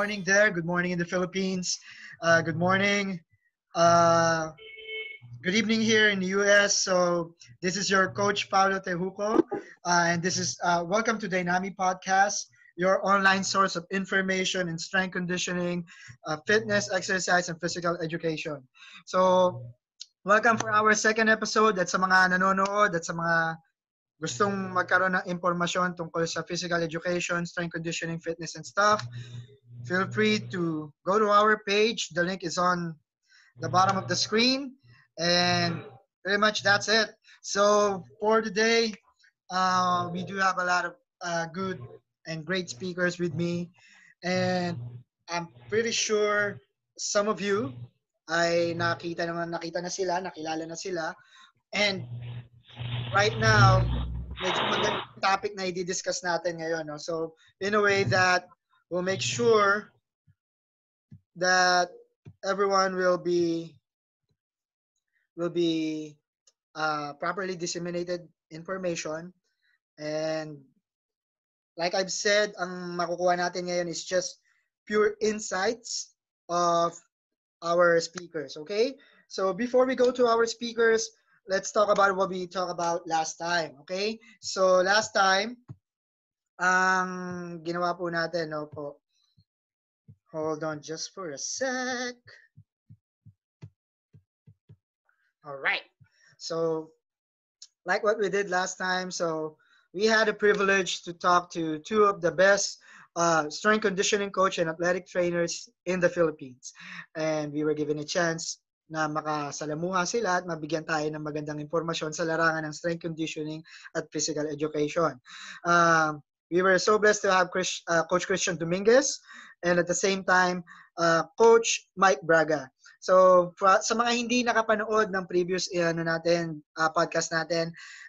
morning there. Good morning in the Philippines. Good morning. Uh, Good evening here in the US. So this is your coach Paulo Tejuco, and this is welcome to Dynami Podcast, your online source of information in strength conditioning, fitness, exercise, and physical education. So welcome for our second episode. At sa mga nanonood, at sa mga gustong magkaroon ng impormasyon tungkol sa physical education, strength conditioning, fitness, and stuff, feel free to go to our page. The link is on the bottom of the screen. And pretty much that's it. So for today, we do have a lot of good and great speakers with me. And I'm pretty sure some of you ay nakita na sila, nakilala na sila. And right now, medyo magandang topic na i-discuss natin ngayon. No? So in a way that we'll make sure that everyone will be properly disseminated information. And like I've said, ang makukuha natin ngayon is just pure insights of our speakers, okay? So before we go to our speakers, let's talk about what we talked about last time, okay? So last time, ang ginawa po natin, no po, hold on just for a sec. All right. So like what we did last time, so we had a privilege to talk to two of the best strength conditioning coach and athletic trainers in the Philippines. And we were given a chance na makasalamuha sila at mabigyan tayo ng magandang impormasyon sa larangan ng strength conditioning at physical education. We were so blessed to have Coach Christian Dominguez and at the same time, Coach Mike Braga. So sa mga hindi nakapanood ng previous podcast natin,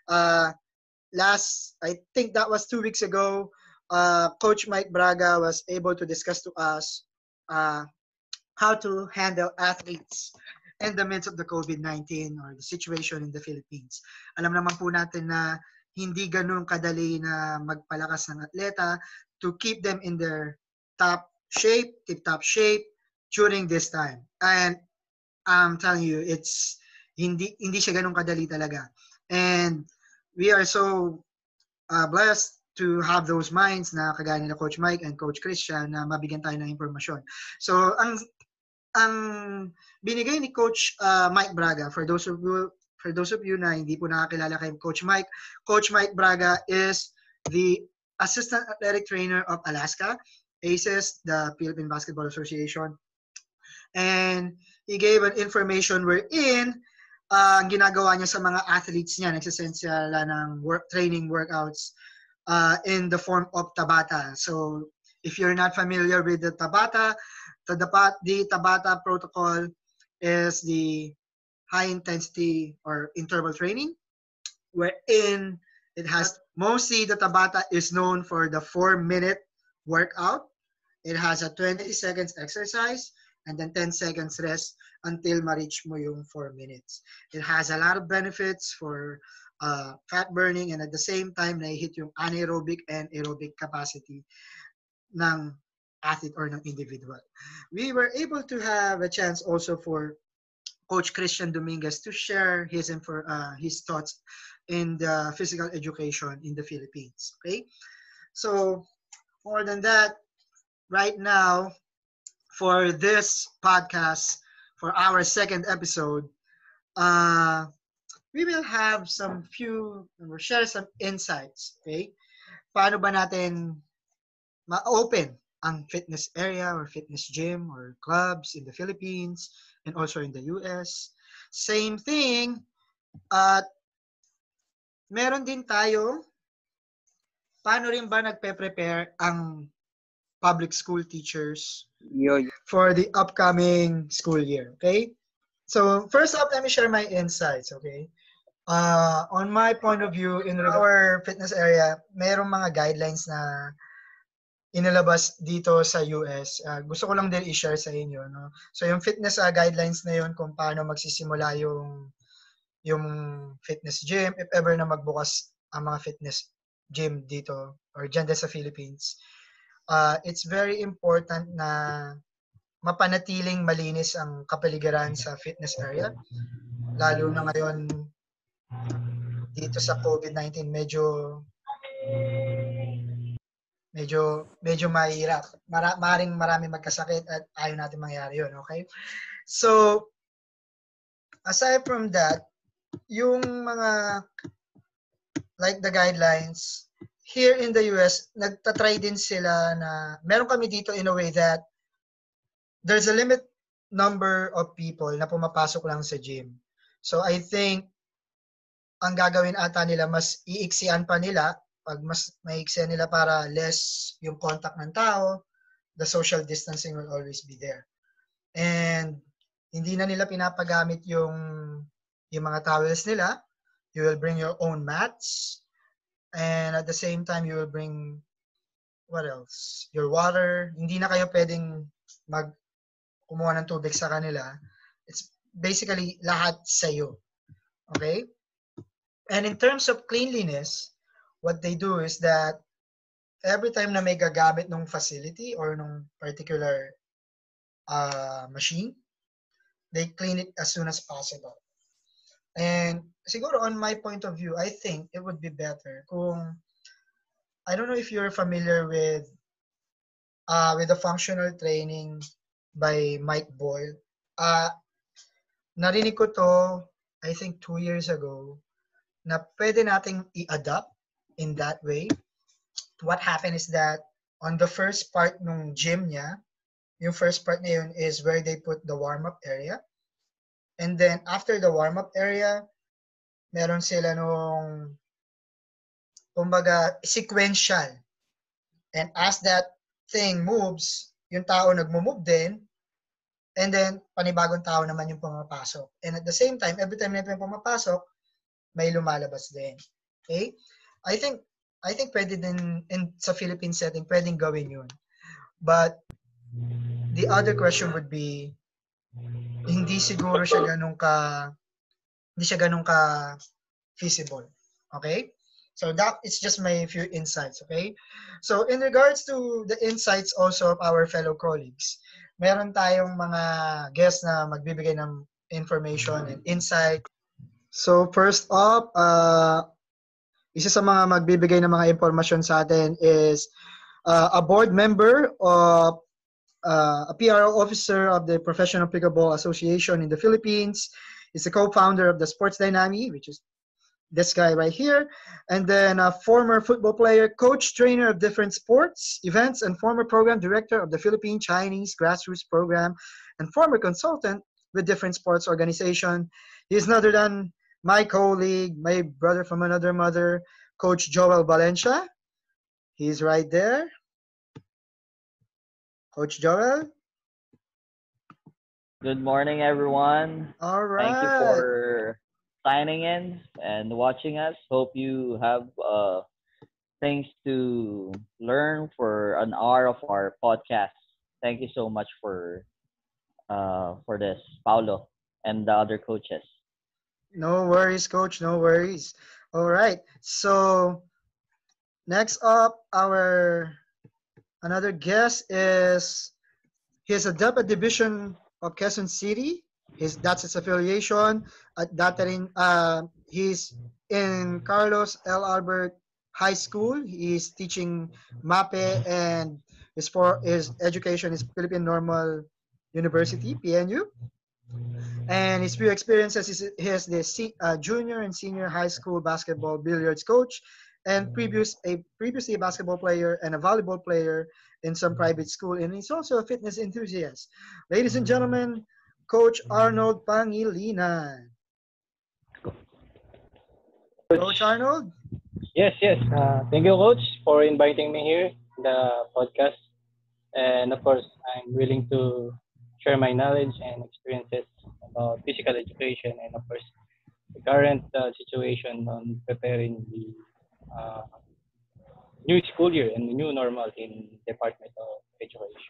I think that was 2 weeks ago, Coach Mike Braga was able to discuss to us how to handle athletes in the midst of the COVID-19 or the situation in the Philippines. Alam naman po natin na hindi ganun kadali na magpalakas ng atleta to keep them in their tip-top shape during this time. And I'm telling you, it's hindi siya ganun kadali talaga. And we are so blessed to have those minds na kagaya nila Coach Mike and Coach Christian na mabigyan tayo ng impormasyon. So, ang binigay ni Coach Mike Braga, for those of you na hindi po nakakilala kay Coach Mike Braga is the Assistant Athletic Trainer of Alaska, ACES, the Philippine Basketball Association. And he gave an information wherein ang ginagawa niya sa mga athletes niya, nagsasend sila ng training workouts in the form of Tabata. So if you're not familiar with the Tabata protocol is the high intensity or interval training, wherein it has mostly the Tabata is known for the 4-minute workout. It has a 20 seconds exercise and then 10 seconds rest until ma-reach mo yung 4 minutes. It has a lot of benefits for fat burning and at the same time na-hit yung anaerobic and aerobic capacity ng athlete or ng individual. We were able to have a chance also for Coach Christian Dominguez to share his thoughts in the physical education in the Philippines. Okay? So, more than that, right now, for this podcast, for our second episode, we will have share some insights. Okay? Paano ba natin ma-open ang fitness area or fitness gym or clubs in the Philippines and also in the US. Same thing, meron din tayo, paano rin ba nagpe-prepare ang public school teachers for the upcoming school year, okay? So first up, let me share my insights, okay? On my point of view, in our fitness area, mayroong mga guidelines na inilabas dito sa US. Gusto ko lang din i-share sa inyo. No? So yung fitness guidelines na yun kung paano magsisimula yung fitness gym, if ever na magbukas ang mga fitness gym dito or dyan sa Philippines. it's very important na mapanatiling malinis ang kapaligiran sa fitness area. Lalo na ngayon dito sa COVID-19, medyo mahirap. Maraming magkasakit at ayaw natin mangyari yun, okay? So, aside from that, yung mga like the guidelines, here in the US, nagtatry din sila na meron kami dito in a way that there's a limit number of people na pumapasok lang sa gym. So I think ang gagawin ata nila, mas iiksian pa nila. Pag mas maiksian nila para less yung contact ng tao, the social distancing will always be there. And hindi na nila pinapagamit yung mga towels nila. You will bring your own mats. And at the same time, you will bring, what else? Your water. Hindi na kayo pwedeng kumuha ng tubig sa kanila. It's basically lahat sa'yo. Okay? And in terms of cleanliness, what they do is that every time na may gagamit ng facility or ng particular machine, they clean it as soon as possible. And siguro on my point of view, I think it would be better kung, I don't know if you're familiar with the functional training by Mike Boyle. Narinig ko to, I think 2 years ago, na pwede nating i-adapt in that way. What happened is that on the first part ng gym niya, yung first part na yun is where they put the warm-up area. And then after the warm-up area, meron sila nung, kumbaga, sequential. And as that thing moves, yung tao nagmo-move din, and then panibagong tao naman yung pumapasok. And at the same time, every time na yung pumapasok, may lumalabas din. Okay? I think pwede din sa Philippine setting, pwedeng gawin yun. But the other question would be, hindi siya ganun ka feasible. Okay? So that it's just my few insights, okay? So in regards to the insights also of our fellow colleagues, meron tayong mga guests na magbibigay ng information and insight. So first up, isa sa mga magbibigay ng mga impormasyon sa atin is a board member of a PRO officer of the Professional Pickleball Association in the Philippines. He's a co-founder of the Sports Dynami, which is this guy right here. And then a former football player, coach, trainer of different sports events, and former program director of the Philippine Chinese Grassroots Program, and former consultant with different sports organization. He's none other than my colleague, my brother from another mother, Coach Joel Valencia. He's right there. Coach Joel. Good morning, everyone. All right. Thank you for signing in and watching us. Hope you have things to learn for an hour of our podcast. Thank you so much for this, Paulo, and the other coaches. No worries, Coach. No worries. All right. So next up, another guest is he's a Dept division of Quezon City. That's his affiliation. At he's in Carlos L. Albert High School. He's teaching MAPE, and his education is Philippine Normal University, PNU. And his few experiences is he has the junior and senior high school basketball billiards coach, and previously a basketball player and a volleyball player in some private school, and he's also a fitness enthusiast. Ladies and gentlemen, Coach Arnold Pangilinan. Coach Arnold? Yes. Thank you, Coach, for inviting me here in the podcast. And of course, I'm willing to share my knowledge and experiences about physical education and of course, the current situation on preparing the new school year and the new normal in Department of Education.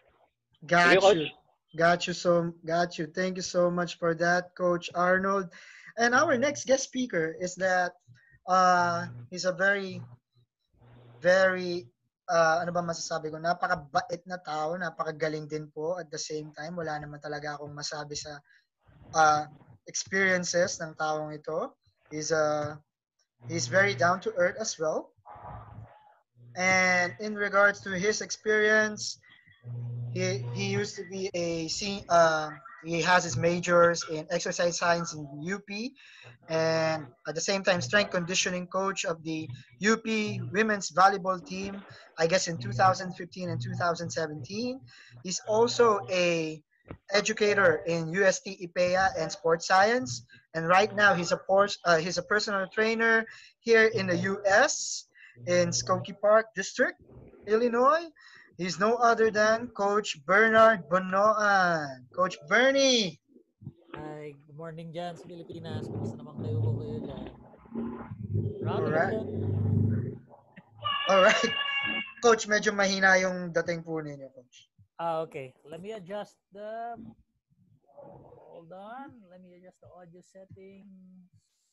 Got you. Thank you so much for that, Coach Arnold. And our next guest speaker is that he's a very, very ano ba masasabi ko, napakabait na tao, napakagaling din po at the same time. Wala naman talaga akong masabi sa experiences ng taong ito. He's very down to earth as well. And in regards to his experience, he used to be he has his majors in exercise science in UP, and at the same time strength conditioning coach of the UP women's volleyball team, I guess in 2015 and 2017. He's also a educator in UST IPEA and sports science, and right now he's a personal trainer here in the US in Skokie Park District, Illinois. He's no other than Coach Bernard Bonoan. Coach Bernie! Hi, good morning dyan sa Pilipinas. Kumusta naman kayo dyan? Marami Alright. dyan. Alright. Coach, medyo mahina yung dating po ninyo, Coach. Okay. Let me adjust the... Hold on. Let me adjust the audio settings.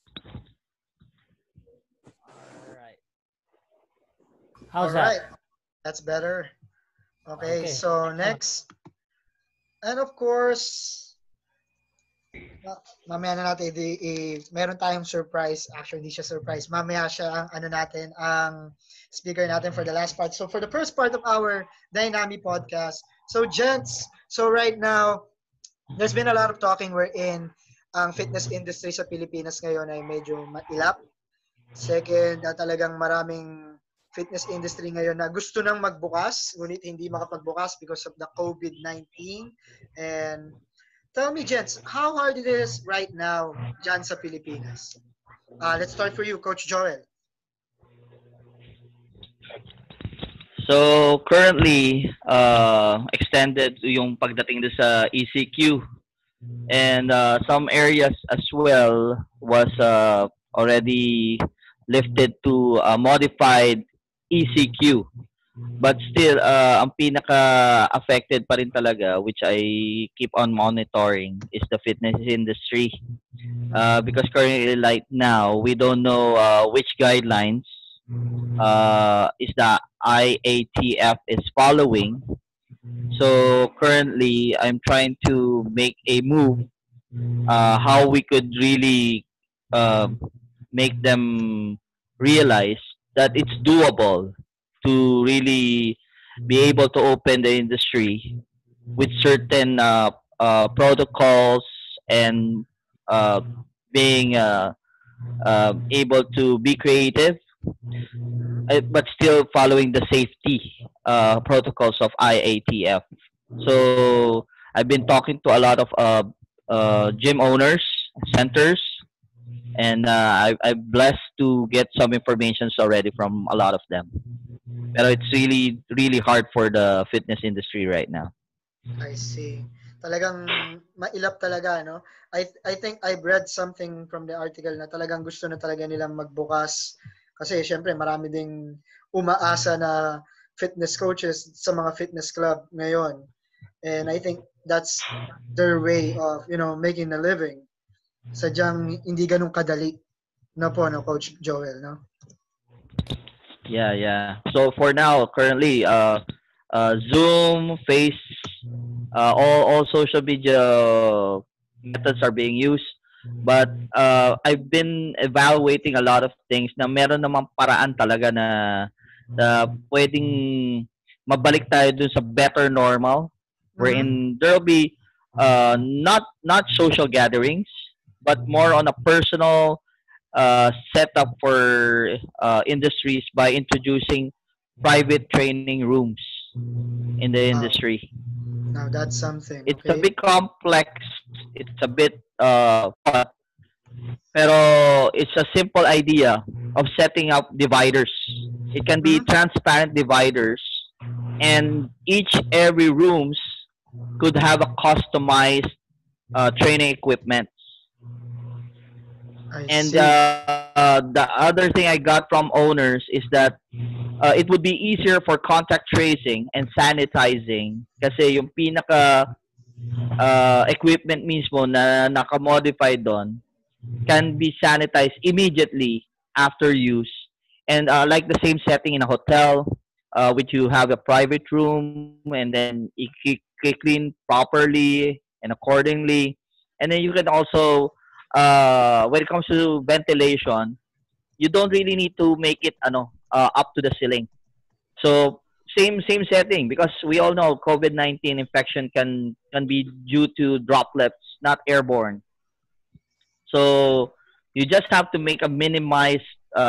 Alright. How's Alright. that? That's better. Okay, Okay. so next. And of course, mamaya na natin, meron tayong surprise. Actually, hindi siya surprise. Mamaya siya ang speaker natin for the last part. So for the first part of our Dynami Podcast. So gents, so right now, there's been a lot of talking wherein ang fitness industry sa Pilipinas ngayon ay medyo mailap. Second, talagang maraming fitness industry ngayon na gusto nang magbukas, ngunit hindi makapagbukas because of the COVID-19. And tell me, gents, how hard it is right now dyan sa Pilipinas? Let's start for you, Coach Joel. So currently, extended yung pagdating doon sa ECQ, and some areas as well was already lifted to modified ECQ. But still, ang pinaka-affected pa rin talaga, which I keep on monitoring, is the fitness industry. Because currently, right now, we don't know which guidelines is the IATF is following. So currently, I'm trying to make a move how we could really make them realize that it's doable to really be able to open the industry with certain protocols and being able to be creative, but still following the safety protocols of IATF. So I've been talking to a lot of gym owners, centers, and I'm blessed to get some information already from a lot of them. But it's really, really hard for the fitness industry right now. I see. Talagang mailap talaga, no? I think I've read something from the article na talagang gusto na talaga nilang magbukas. Kasi syempre marami ding umaasa na fitness coaches sa mga fitness club ngayon. And I think that's their way of, making a living. Sadyang hindi ganun kadali. No po, no, Coach Joel, no? Yeah. So for now, currently, Zoom, Face, all social media methods are being used. But I've been evaluating a lot of things na meron namang paraan talaga na pwedeng mabalik tayo dun sa better normal, wherein there will be not social gatherings, but more on a personal setup for industries by introducing private training rooms in the industry. Now that's something. It's okay? a bit complex. It's a bit pero it's a simple idea of setting up dividers. It can be transparent dividers, and every rooms could have a customized training equipment. And the other thing I got from owners is that it would be easier for contact tracing and sanitizing kasi yung pinaka equipment mismo na naka-modify doon can be sanitized immediately after use. And like the same setting in a hotel, which you have a private room, and then clean properly and accordingly. And then you can also, when it comes to ventilation, you don't really need to make it up to the ceiling. So same setting, because we all know COVID-19 infection can be due to droplets, not airborne. So you just have to make a minimized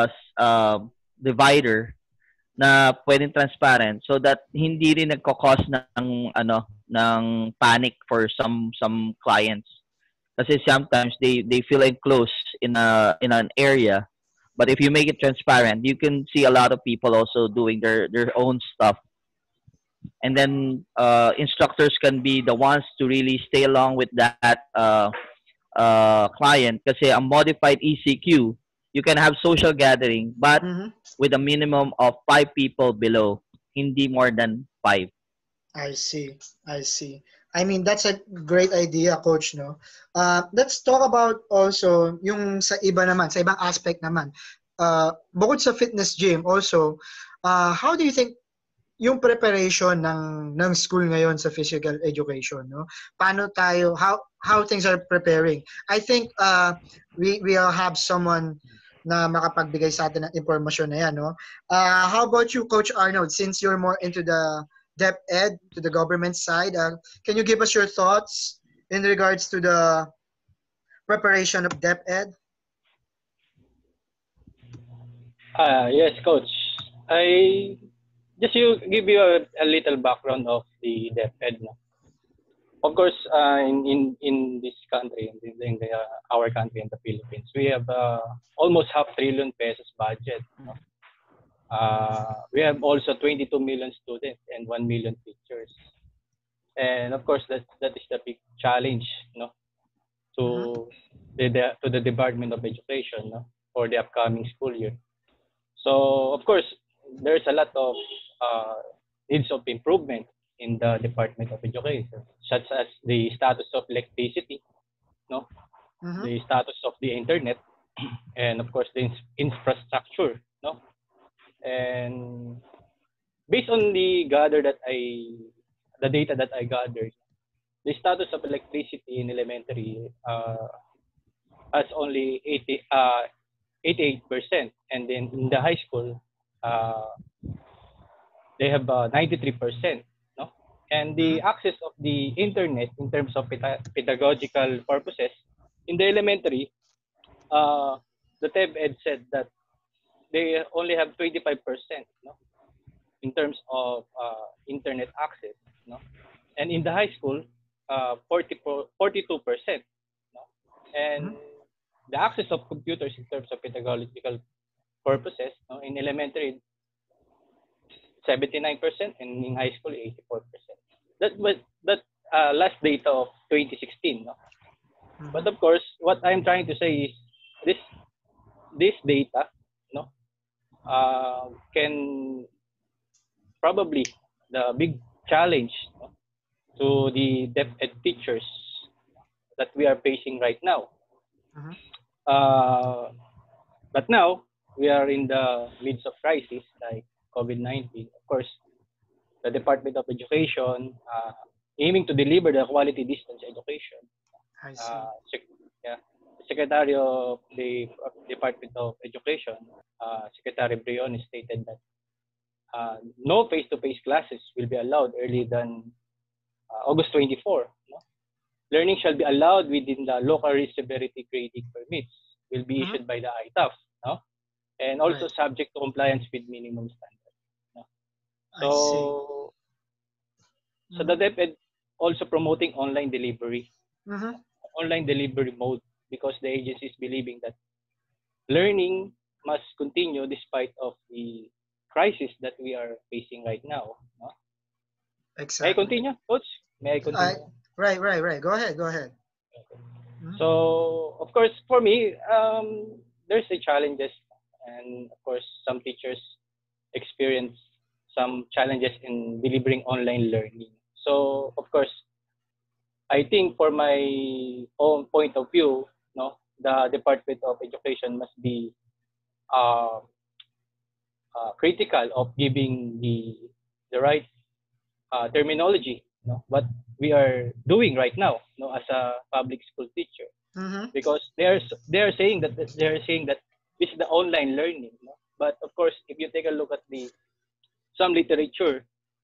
divider na pwedeng transparent, so that hindi rin nagko-cause ng panic for some clients. Kasi sometimes they feel enclosed in an area, but if you make it transparent, you can see a lot of people also doing their own stuff. And then instructors can be the ones to really stay along with that client, kasi a modified ECQ, you can have social gathering, but Mm-hmm. with a minimum of 5 people below, hindi more than 5. I see. I see. I mean, that's a great idea, Coach, no? Let's talk about also yung sa iba naman, sa ibang aspect naman. Bukod sa fitness gym, also, how do you think yung preparation ng school ngayon sa physical education, no? Paano tayo, how things are preparing? I think we'll have someone na makapagbigay sa atin ng impormasyon na yan, no? How about you, Coach Arnold, since you're more into the DepEd, to the government side, can you give us your thoughts in regards to the preparation of DepEd? Yes, Coach. I just give you a little background of the DepEd. No? Of course, in this country, our country in the Philippines, we have almost ₱500 billion budget. No? We have also 22 million students and 1 million teachers. And of course, that is the big challenge, no, to the Department of Education, no, for the upcoming school year. So of course, there's a lot of needs of improvement in the Department of Education, such as the status of electricity, no, the status of the internet, and of course the infrastructure, no. And based on the data that I gathered, the status of electricity in elementary has only 88%, and then in the high school, they have 93%. No, and the access of the internet in terms of pedagogical purposes in the elementary, the DepEd said that they only have 25%, no, in terms of internet access, no, and in the high school, 42%, no, and the access of computers in terms of pedagogical purposes, no, in elementary, 79%, and in high school, 84%. That was last data of 2016, no. But of course, what I'm trying to say is this data, no, can probably the big challenge, no, to the DepEd teachers that we are facing right now. But now we are in the midst of crisis like COVID-19. Of course, the Department of Education aiming to deliver the quality distance education. I see. The Secretary of the Department of Education, Secretary Brion, stated that no face-to-face classes will be allowed earlier than August 24. No? Learning shall be allowed within the local risk severity grading permits will be issued by the ITAF, no? And also subject to compliance with minimum standards. No? So the DepEd also promoting online delivery, online delivery mode, because the agency is believing that learning must continue despite of the crisis that we are facing right now. No? Exactly. May I continue, Coach? May I continue? Right. Go ahead. So, of course, for me, there's the challenges, and of course, some teachers experience some challenges in delivering online learning. So, of course, I think for my own point of view, no, the Department of Education must be critical of giving the right terminology, what we are doing right now, as a public school teacher, because they are saying that this is the online learning, but of course, if you take a look at some literature,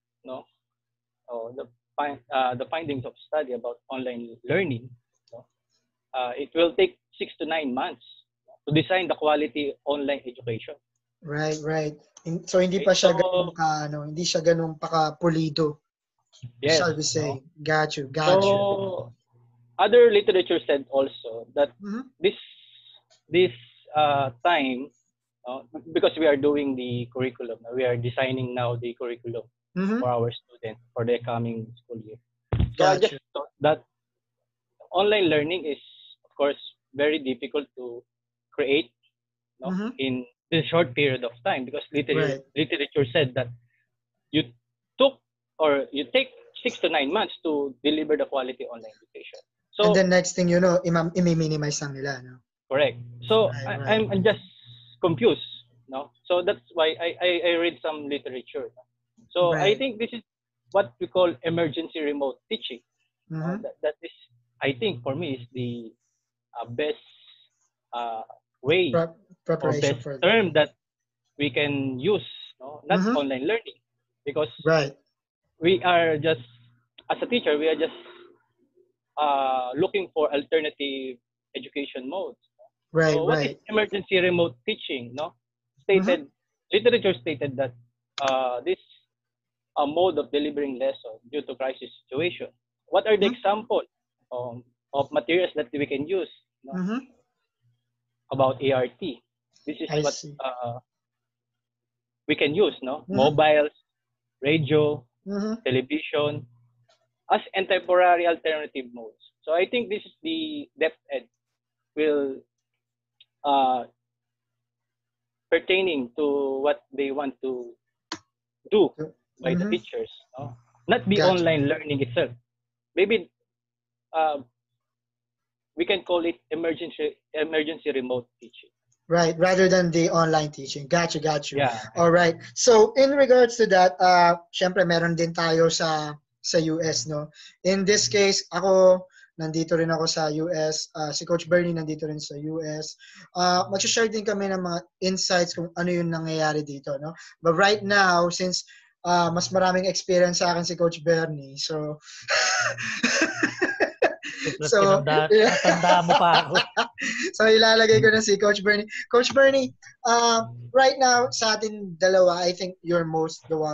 the findings of study about online learning, it will take 6 to 9 months to design the quality online education. Right. So hindi pa siya hindi siya ganun paka-pulido. Yes. Shall we say? Got you. So, other literature said also that this time, because we are doing the curriculum, we are designing now the curriculum for our students for the coming school year. So I just thought that online learning is, of course, very difficult to create in a short period of time, because literature said that you take 6 to 9 months to deliver the quality online education. So, and then next thing you know, i-minimize lang nila, no? Correct. So I'm just confused, So that's why I read some literature. So I think this is what we call emergency remote teaching. That is, I think, for me, is the best way or best term that we can use. Not online learning, because we are just, as a teacher, we are just looking for alternative education modes. So what is emergency remote teaching? Literature stated that this a mode of delivering lessons due to crisis situation. What are the examples of materials that we can use about ART? This is what we can use, mobiles, radio, television, as and temporary alternative modes. So I think this is the Dept will pertaining to what they want to do by the teachers, not the online learning itself. Maybe we can call it emergency remote teaching. Right, rather than the online teaching. Got you. Yeah. All right. So in regards to that, syempre meron din tayo sa US, no? In this case, nandito rin ako sa US. Si Coach Bernie nandito rin sa US. Mag-share din kami ng mga insights kung ano yung nangyayari dito, no? But right now, since mas maraming experience sa akin si Coach Bernie, so Tanda mo pa ako. So ilalagay ko na si Coach Bernie. Coach Bernie, right now sa atin dalawa, I think you're mostly the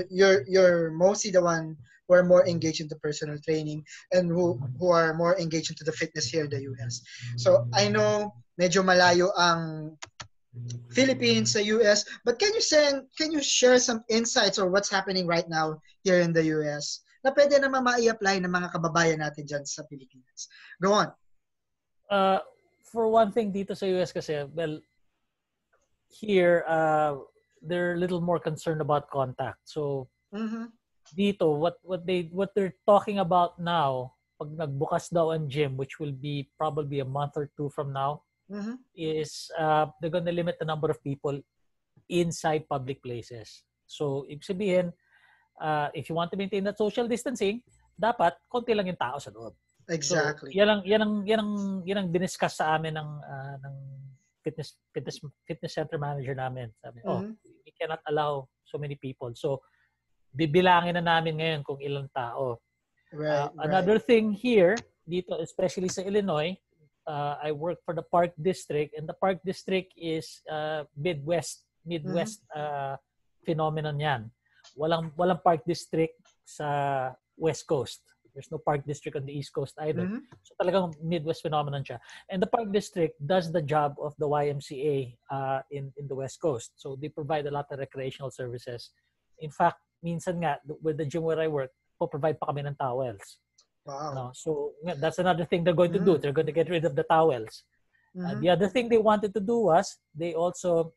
one who are more engaged into personal training and who are more engaged into the fitness here in the US. So I know medyo malayo ang Philippines sa US, but can you share some insights or what's happening right now here in the US na pwede naman ma-i-apply ng mga kababayan natin dyan sa Pilipinas? Go on. For one thing, dito sa US kasi, well, here, they're a little more concerned about contact. So, dito, what they're talking about now, pag nagbukas daw ang gym, which will be probably a month or two from now, is they're gonna limit the number of people inside public places. So, ibig sabihin, if you want to maintain that social distancing, dapat konti lang yung tao sa loob. Exactly. So, yan ang diniscuss sa amin ng fitness center manager namin. Sabi, we cannot allow so many people. So, bibilangin na namin ngayon kung ilang tao. Another thing here, dito, especially sa Illinois, I work for the Park District, and the Park District is Midwest phenomenon yan. Walang Park District sa West Coast. There's no Park District on the East Coast either. So talagang Midwest phenomenon siya. And the Park District does the job of the YMCA in the West Coast. So they provide a lot of recreational services. In fact, minsan nga, with the gym where I work, provide pa kami ng towels. Wow. No? So that's another thing they're going to do. They're going to get rid of the towels. The other thing they wanted to do was, they also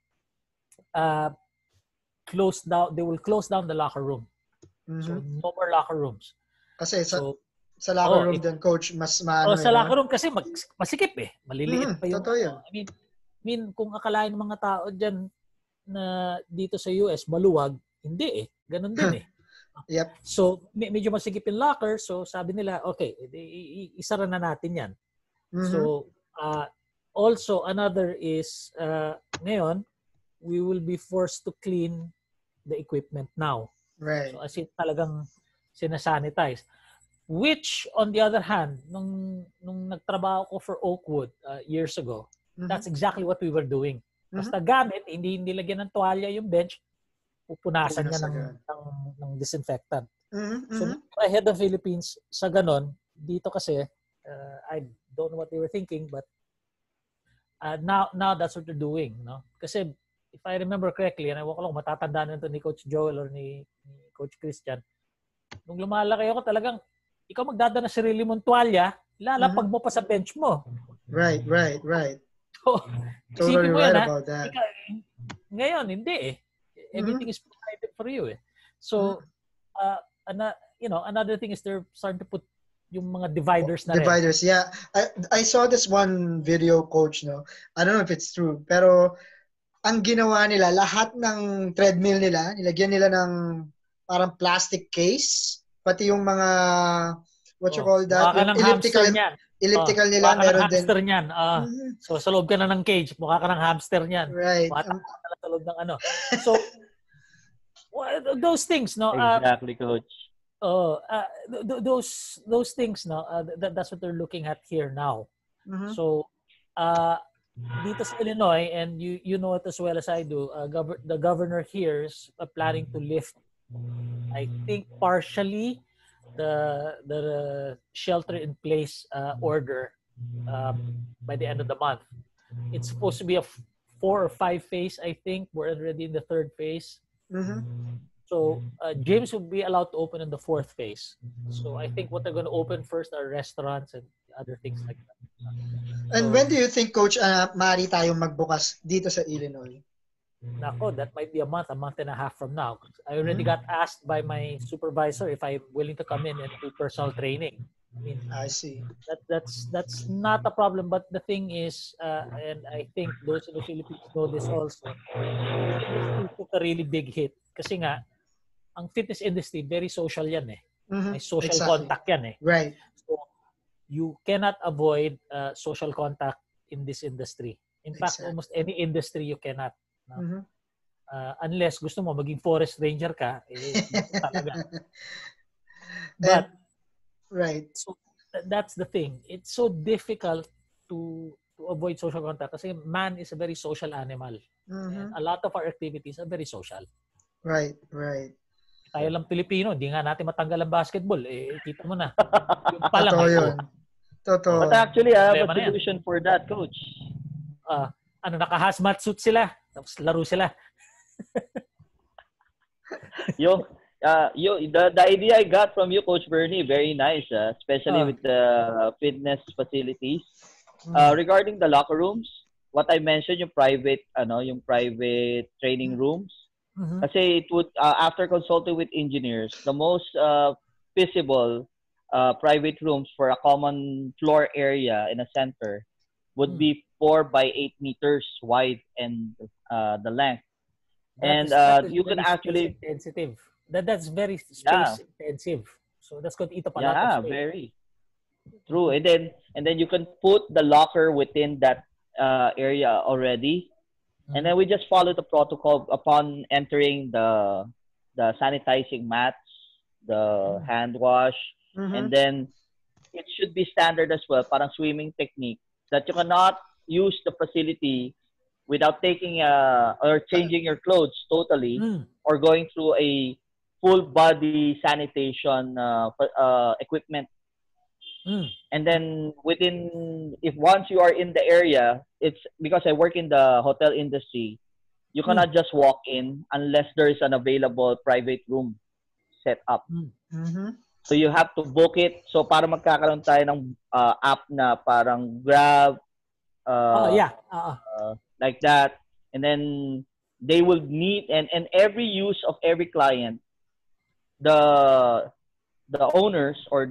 they will close down the locker room. So no more locker rooms. Kasi sa locker room din, Coach, mas maano. Sa locker room kasi masikip eh. Maliliit pa yung. Totoo yun. I mean, kung akalain ng mga tao dyan, na dito sa US maluwag, hindi eh. Ganun din eh. Yep. So, medyo masigip yung locker. So, sabi nila, okay, isara na natin yan. So, also, another is, ngayon, we will be forced to clean the equipment now. Right. So, as in talagang sinasanitize. Which, on the other hand, nung nagtrabaho ko for Oakwood years ago, that's exactly what we were doing. Basta gamit, hindi lagyan ng tuwalya yung bench, pupunasan niya ng disinfectant. So, ahead of Philippines, sa ganon, dito kasi, I don't know what they were thinking, but now that's what they're doing. No? Kasi, if I remember correctly, and ewan ko lang, matatandaan nito ni Coach Joel or ni Coach Christian, nung lumalaki ako talagang, ikaw magdadala ng sarili mong tuwalya, lalapag mo pa sa bench mo. Right. So, Totally mo right yan, about that. Ngayon, hindi eh. Everything is provided for you eh. So, another thing is they're starting to put yung mga dividers na Dividers, yeah. I saw this one video, Coach, no? I don't know if it's true, pero ang ginawa nila, lahat ng treadmill nila, nilagyan nila ng parang plastic case, pati yung mga, what you call that? Mukha ka ng hamster niyan. Elliptical nila, meron din. Hamster niyan. So, sa loob ka na ng cage, mukha ka ng hamster niyan. Right. Mukha ka na sa loob ng ano. So, those things, no? Exactly, Coach. Those things, no? That's what they're looking at here now. So, dito sa Illinois, and you know it as well as I do, the governor here is planning to lift, I think, partially the shelter-in-place order by the end of the month. It's supposed to be a 4 or 5 phase, I think. We're already in the 3rd phase. So, gyms will be allowed to open in the 4th phase. So, I think what they're going to open first are restaurants and other things like that. And when do you think, Coach, maaari tayong magbukas dito sa Illinois? Nako, that might be a month and a half from now. I already got asked by my supervisor if I'm willing to come in and do personal training. I mean, I see. That's not a problem. But the thing is, and I think those in the Philippines know this also, it took a really big hit. Kasi nga, ang fitness industry, very social yan eh. May social contact yan eh. Right. So, you cannot avoid social contact in this industry. In fact, almost any industry you cannot. No? Unless gusto mo maging forest ranger ka, talaga. But right. So that's the thing. It's so difficult to avoid social contact kasi man is a very social animal. And a lot of our activities are very social. Right. Tayo lang Pilipino, hindi nga natin matanggal ang basketball. Kita mo na. Yung palang Totoo yun. Totoo. But actually, I have a solution for that, Coach. Naka-hazmat suit sila. Tapos laro sila. The idea I got from you, Coach Bernie, very nice, especially with the fitness facilities. Regarding the locker rooms, what I mentioned, yung private training rooms. Kasi it would, after consulting with engineers, the most feasible private rooms for a common floor area in a center would be 4 by 8 meters wide and the length. You can actually sensitive. That's very space intensive. So that's going to eat up a lot of space. Very true. And then you can put the locker within that area already. And then we just follow the protocol upon entering the sanitizing mats, the hand wash, and then it should be standard as well, parang swimming technique, that you cannot use the facility without taking or changing your clothes totally or going through a full body sanitation equipment. And then once you are in the area, it's because I work in the hotel industry, you cannot just walk in unless there is an available private room set up. So you have to book it. So para magkakaroon tayo ng app na parang Grab, like that. And then they will need, and every use of every client, the owners or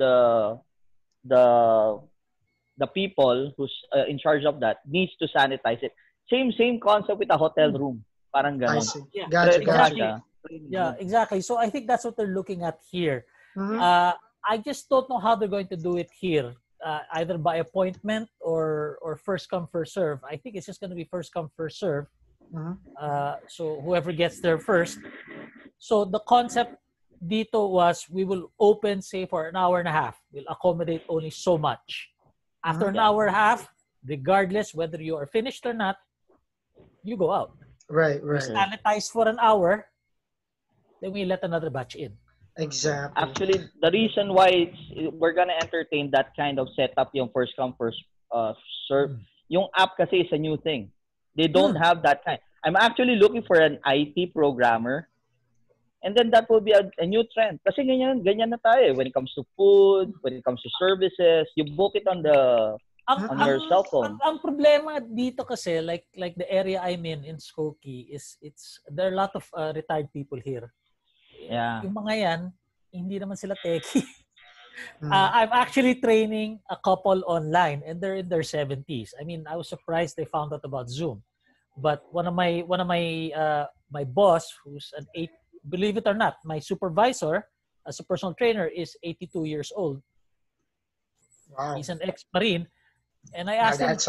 the people who's in charge of that needs to sanitize it. Same concept with a hotel room. Parang I ganon. see. Yeah, Gotcha, exactly. gotcha. Yeah, exactly. So I think that's what they're looking at here. Mm-hmm. I just don't know how they're going to do it here, either by appointment or first come first serve. I think it's just going to be first come first serve. Mm-hmm. So whoever gets there first. So the concept dito was we will open say for an hour and a half. We'll accommodate only so much. After an hour and a half, regardless whether you are finished or not, you go out. Right. We sanitize for an hour, then we let another batch in. Exactly. Actually, the reason why we're gonna entertain that kind of setup, yung first come first serve, yung app kasi is a new thing. They don't have that kind. I'm actually looking for an IT programmer, and then that will be a new trend. Kasi ganyan na tayo. When it comes to food, when it comes to services, you book it on your cell phone. Ang problema dito kasi, like the area I'm in Skokie, there are a lot of retired people here. Yeah. Yung mga yan, hindi naman sila techie. I'm actually training a couple online, and they're in their 70s. I mean, I was surprised they found out about Zoom. But one of my my boss, who's believe it or not, my supervisor as a personal trainer is 82 years old. Wow. He's an ex-Marine. And I asked him,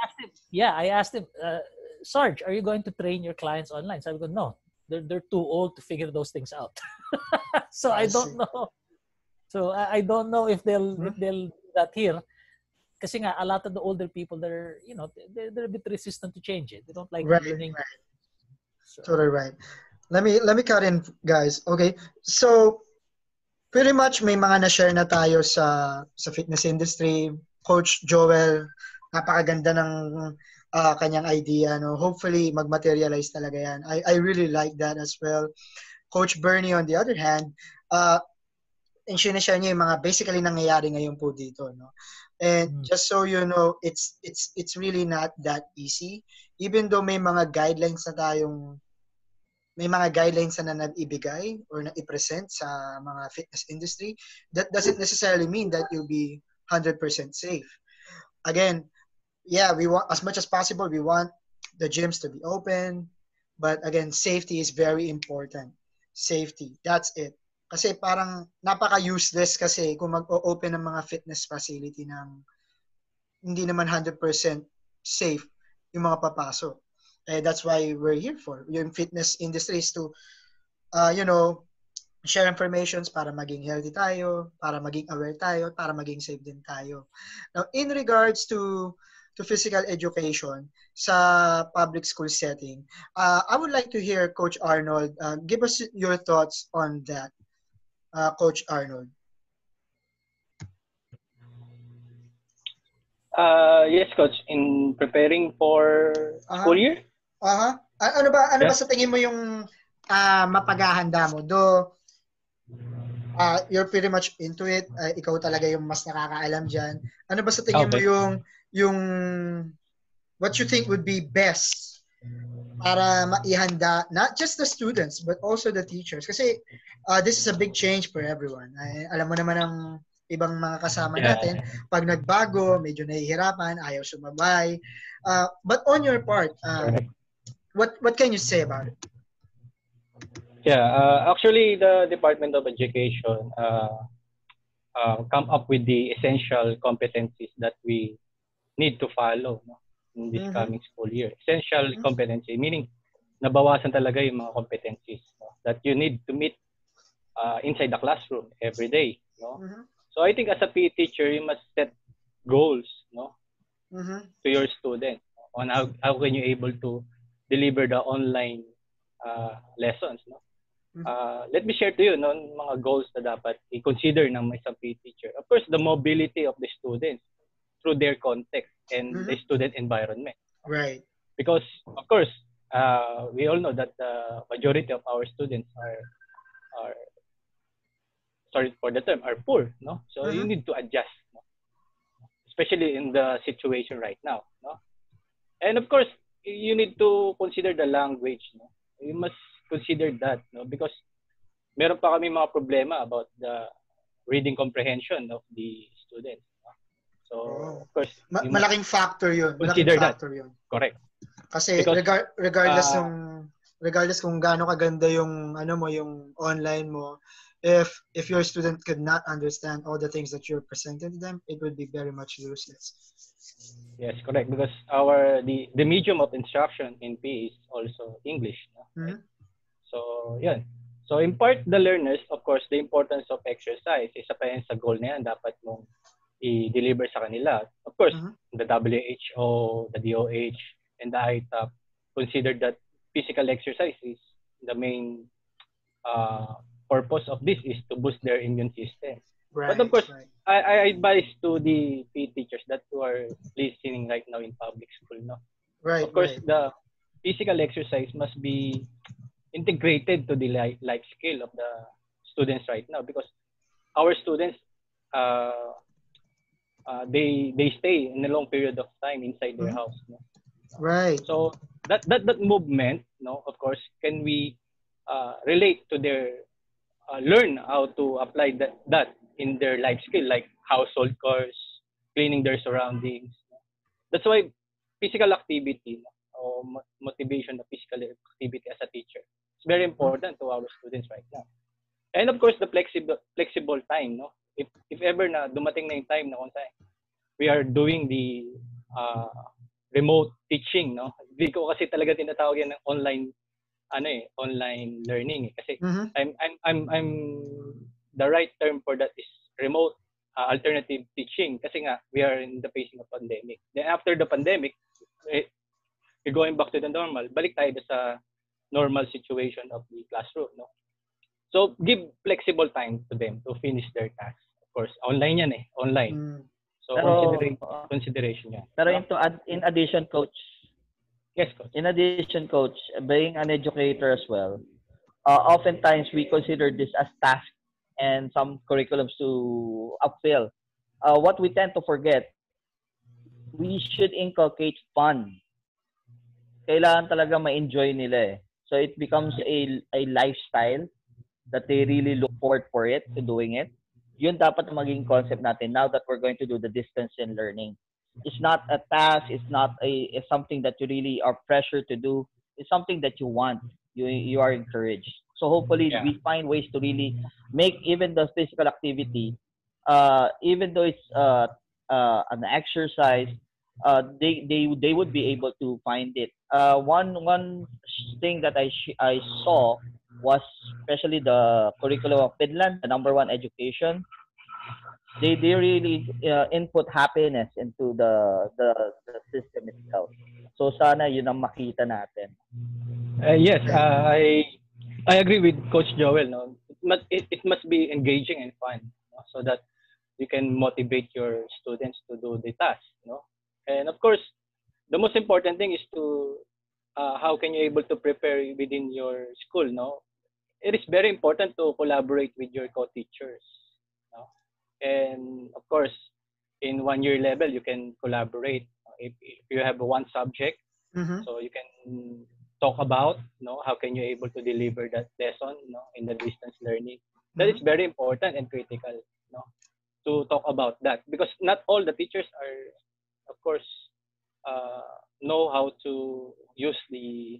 Sarge, are you going to train your clients online? So I go, no, they're too old to figure those things out. So I don't know. So I don't know if they'll do that here. Kasi nga, a lot of the older people, they're a bit resistant to change it. They don't like learning. Right. So. Totally right. Let me cut in, guys. Okay. So pretty much may mga na-share na tayo sa fitness industry. Coach Joel, napakaganda ng kanyang idea, no. Hopefully mag-materialize talaga yan. I really like that as well. Coach Bernie, on the other hand, and sinashare niya yung mga basically nangyayari ngayon po dito, no. And just so you know, it's really not that easy. Even though may mga guidelines na naibigay or na i-present sa mga fitness industry, that doesn't necessarily mean that you'll be 100% safe. Again, yeah, we want, as much as possible, we want the gyms to be open, but again, safety is very important. Safety, that's it. Kasi parang napaka-useless kasi kung mag-open ng mga fitness facility ng hindi naman 100% safe yung mga papasok. That's why we're here for. Yung fitness industry is to, share informations para maging healthy tayo, para maging aware tayo, para maging safe din tayo. Now, in regards to physical education sa public school setting, I would like to hear Coach Arnold. Give us your thoughts on that. Coach Arnold. Yes, Coach. In preparing for school year? Ano ba sa tingin mo yung mapaghahanda mo? Though, you're pretty much into it. Ikaw talaga yung mas nakakaalam dyan. Ano ba sa tingin mo yung what you think would be best para maihanda not just the students but also the teachers? Kasi this is a big change for everyone. Alam mo naman ang ibang mga kasama natin, pag nagbago, medyo nahihirapan, ayaw sumabay. But on your part, what can you say about it? Yeah, actually, the Department of Education come up with the essential competencies that we need to follow, no, in this coming school year. Essential competency, meaning nabawasan talaga yung mga competencies, no, that you need to meet inside the classroom every day. No? So I think as a PE teacher, you must set goals, no, to your students on how can you able to deliver the online lessons, no. Let me share to you, no, mga goals na dapat i-consider ng isang PE teacher. Of course, the mobility of the students through their context and the student environment. Right. Because of course, we all know that the majority of our students are sorry for the term, are poor, no? So you need to adjust, no? Especially in the situation right now, no? And of course, you need to consider the language, no? You must consider that, no? Because meron pa kami mga problema about the reading comprehension of the students, no? So of course, malaking factor yun. Consider malaking factor that. Yun. Correct. Kasi because, regardless ng regardless kung gaano kaganda yung yung online mo, if your student could not understand all the things that you're presenting to them, it would be very much useless. Yes, correct. Because the medium of instruction in PE is also English. Right? So, yun. So, impart the learners, of course, the importance of exercise. Isa pa yan sa goal na yan, dapat mong i-deliver sa kanila. Of course, the WHO, the DOH, and the ITAP considered that physical exercise is the main purpose of this is to boost their immune system. Right, but of course, right. I advise to the PE teachers that who are listening right now in public school, no? Right. Of course, right. The physical exercise must be integrated to the life skill of the students right now, because our students, they stay in a long period of time inside their house. No? Right. So that movement, no, of course, can we relate to their learn how to apply that in their life skill, like household chores, cleaning their surroundings. That's why physical activity or motivation of physical activity as a teacher is very important to our students right now. And of course, the flexible time, no? If ever na dumating na yung time na kung saan we are doing the remote teaching, no? Hindi ko kasi talaga tinatawag yan ng online learning kasi I'm the right term for that is remote alternative teaching kasi nga we are in the facing of pandemic. Then after the pandemic, we're going back to the normal. Balik tayo sa normal situation of the classroom, no? So give flexible time to them to finish their tasks. Of course, online yan online. So consideration yan. Pero in addition, coach. Yes, coach. In addition, coach, being an educator as well, oftentimes we consider this as task and some curriculums to upfill. What we tend to forget, we should inculcate fun. Kailangan talaga ma-enjoy nila eh. So it becomes a lifestyle that they really look forward for it, to doing it. Yun dapat maging concept natin now that we're going to do the distance in learning. It's not a task. It's not it's something that you really are pressured to do. It's something that you want. You are encouraged. So hopefully we find ways to really make even the physical activity, even though it's an exercise, they would be able to find it. One thing that I saw was especially the curriculum of Finland, the #1 education. They really input happiness into the system itself. So sana yun ang makita natin. Yes, I agree with Coach Joel. No, it must be engaging and fun, no? So that you can motivate your students to do the task. No, and of course, the most important thing is to how can you able to prepare within your school. No, it is very important to collaborate with your co-teachers. No? And of course, in 1-year level, you can collaborate. If you have one subject, so you can talk about, how can you able to deliver that lesson, in the distance learning. That is very important and critical, to talk about that, because not all the teachers are, of course, know how to use the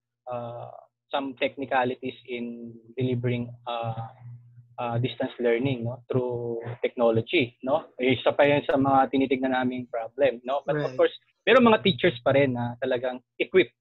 some technicalities in delivering distance learning, through technology, Isa pa yan sa mga tinitignan naming problem, But of course, pero mga teachers pa rin na talagang equipped,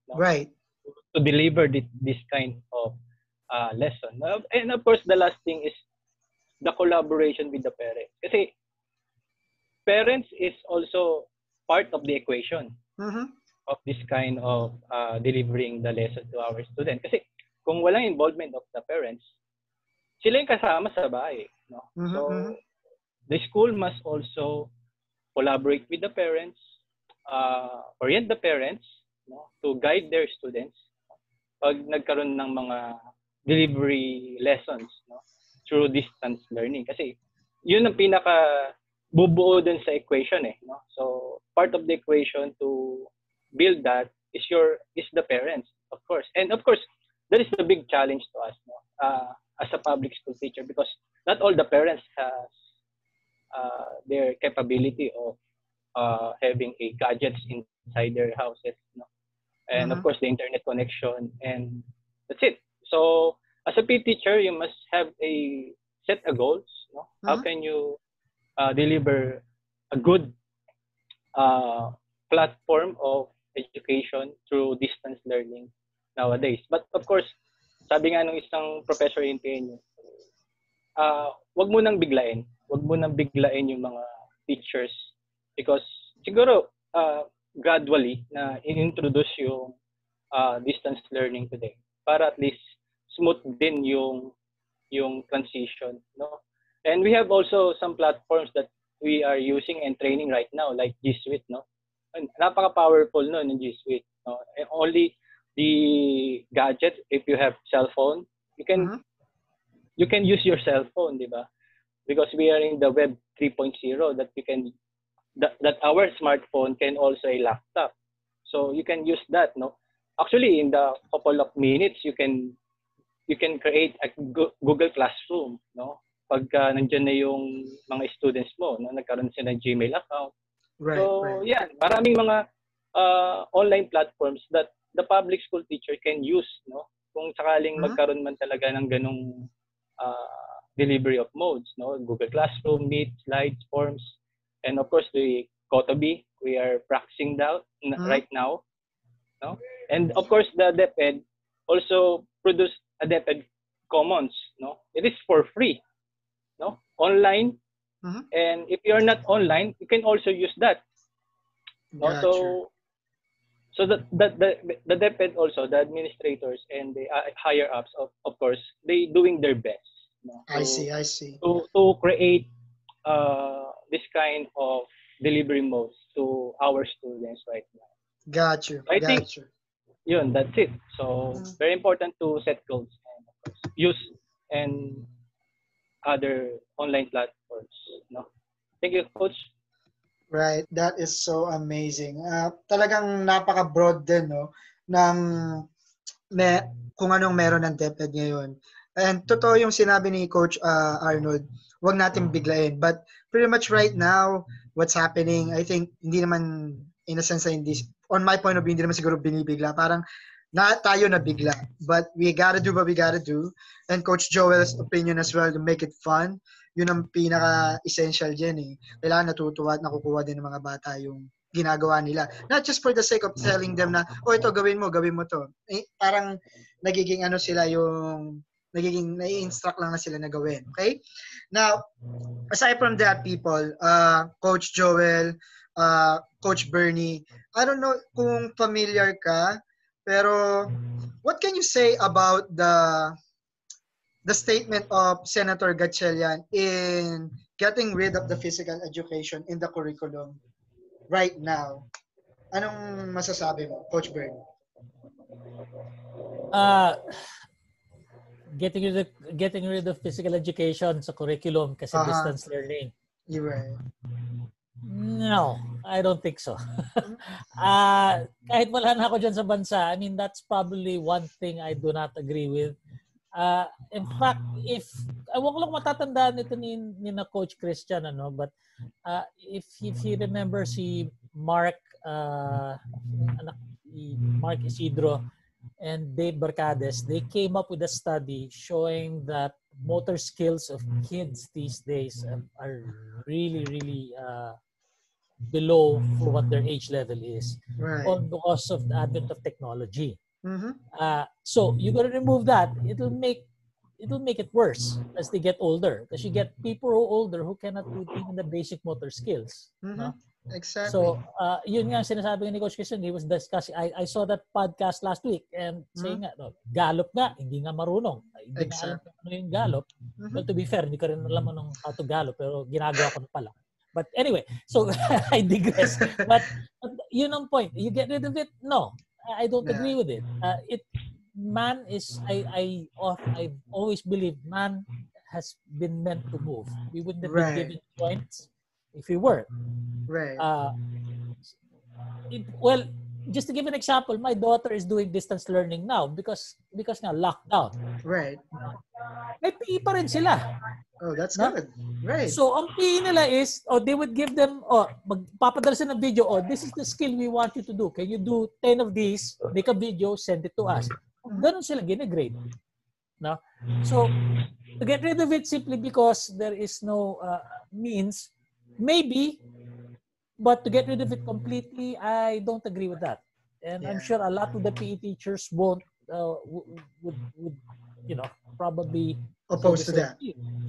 to deliver this kind of lesson. And of course, the last thing is the collaboration with the parents. Kasi parents is also part of the equation of this kind of delivering the lesson to our students. Kasi kung walang involvement of the parents, sila yung kasama sa bahay, So the school must also collaborate with the parents, orient the parents, to guide their students pag nagkaroon ng mga delivery lessons, through distance learning. Kasi yun ang pinaka bubuo dun sa equation, So part of the equation to build that is the parents, of course. And of course, that is the big challenge to us, as a public school teacher, because not all the parents has their capability of having a gadgets inside their houses, and of course the internet connection, and that's it. So as a PE teacher, you must have a set of goals. No? How can you deliver a good platform of education through distance learning nowadays? But of course, sabi nga nung isang professor in PNU, wag mo nang biglain. Wag mo nang biglain yung mga teachers, because siguro gradually na introduce yung distance learning today para at least smooth din yung transition, no? And we have also some platforms that we are using and training right now, like G Suite, no? And napaka-powerful no ng G Suite, no? And only the gadget, if you have cell phone, you can use your cell phone, di ba? Because we are in the web 3.0 that we can that our smartphone can also a laptop. So you can use that, no? Actually, in the couple of minutes, you can create a Google Classroom, no? Pagka nandiyan na yung mga students mo, no? Nagkaroon sila ng Gmail account. Right, so, yan. Maraming mga online platforms that the public school teacher can use, no? Kung sakaling magkaroon man talaga ng ganung delivery of modes, no? Google Classroom, Meet, Slides, Forms, and of course the Kotobi, we are practicing that right now, no? And of course the DEPED also produce a DEPED Commons, no? It is for free, no? Online, and if you're not online, you can also use that. No? Gotcha. So the DEPED also, the administrators and the higher ups, of course, they doing their best. No? I see. To create this kind of delivery modes to our students right now. Got you. I think yun, that's it. So very important to set goals and of course, use and other online platforms. No? Thank you, Coach. Right, that is so amazing. Talagang napaka-broad din, no, ng kung anong meron ng DepEd ngayon. And totoo yung sinabi ni Coach Arnold, wag natin biglain. But pretty much right now, what's happening, I think, hindi naman, in a sense, on my point of view, hindi naman siguro binibigla. Parang tayo na bigla. But we gotta do what we gotta do. And Coach Joel's opinion as well to make it fun. Yun ang pinaka-essential dyan eh. Kailangan natutuwa at nakukuha din ng mga bata yung ginagawa nila. Not just for the sake of telling them na, ito gawin mo to. Parang nagiging nai-instruct lang na sila na gawin. Okay? Now, aside from that, people, Coach Joel, Coach Bernie, I don't know kung familiar ka, pero what can you say about the statement of Senator Gatchalian in getting rid of the physical education in the curriculum right now? Anong masasabi mo, Coach Bernie? Getting rid of physical education sa curriculum kasi distance learning. You're right. No, I don't think so. Kahit wala na ako dyan sa bansa, I mean, that's probably one thing I do not agree with. In fact, if ewan ko lang matatandaan ito ni na Coach Christian, but if he remembers si Mark Isidro and Dave Barcades, they came up with a study showing that motor skills of kids these days are really below for what their age level is, all because of the advent of technology. So you're gonna remove that, it'll make it worse as they get older, because you get people who are older who cannot do even the basic motor skills. No? Exactly. So yun nga sinasabi ni Coach Christian, he was discussing, I saw that podcast last week and saying nga, gallop nga, hindi nga marunong, hindi nga alam ano yung gallop. Well, to be fair, hindi ko rin alam anong how to gallop, pero ginagawa ko na pala. But anyway, so I digress. But yun ang point. You get rid of it? No. I don't agree with it. Man is, I've always believed man has been meant to move. We wouldn't have been given joints if we were. Right. Well, just to give an example, my daughter is doing distance learning now because nga lockdown. Right. May PE pa rin sila. Oh, that's good. Right. So, ang PE nila is, they would give them, magpapadala sila ng video, this is the skill we want you to do. Can you do 10 of these, make a video, send it to us. Ganun sila gine-grade. No? So, to get rid of it simply because there is no means, maybe, but to get rid of it completely, I don't agree with that. And I'm sure a lot of the PE teachers would probably oppose to that.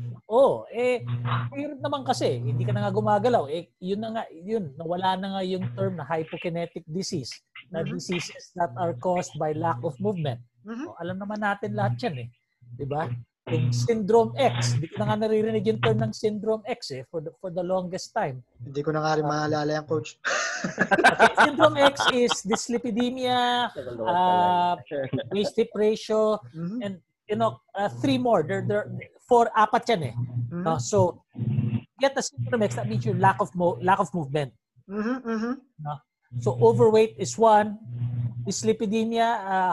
Hirap naman kasi, hindi ka na nga gumagalaw. Nawala na nga yung term na hypokinetic disease, na diseases that are caused by lack of movement. Alam naman natin lahat yan eh. Diba? Yung syndrome X, hindi ko na nga naririnig yung term ng syndrome X for the longest time. Hindi ko na nga rin maalala yan, coach. Syndrome X is dyslipidemia, waist hip ratio, and three more. There 4 yan eh. So get the syndrome X, that means your lack of movement. So overweight is one, dyslipidemia,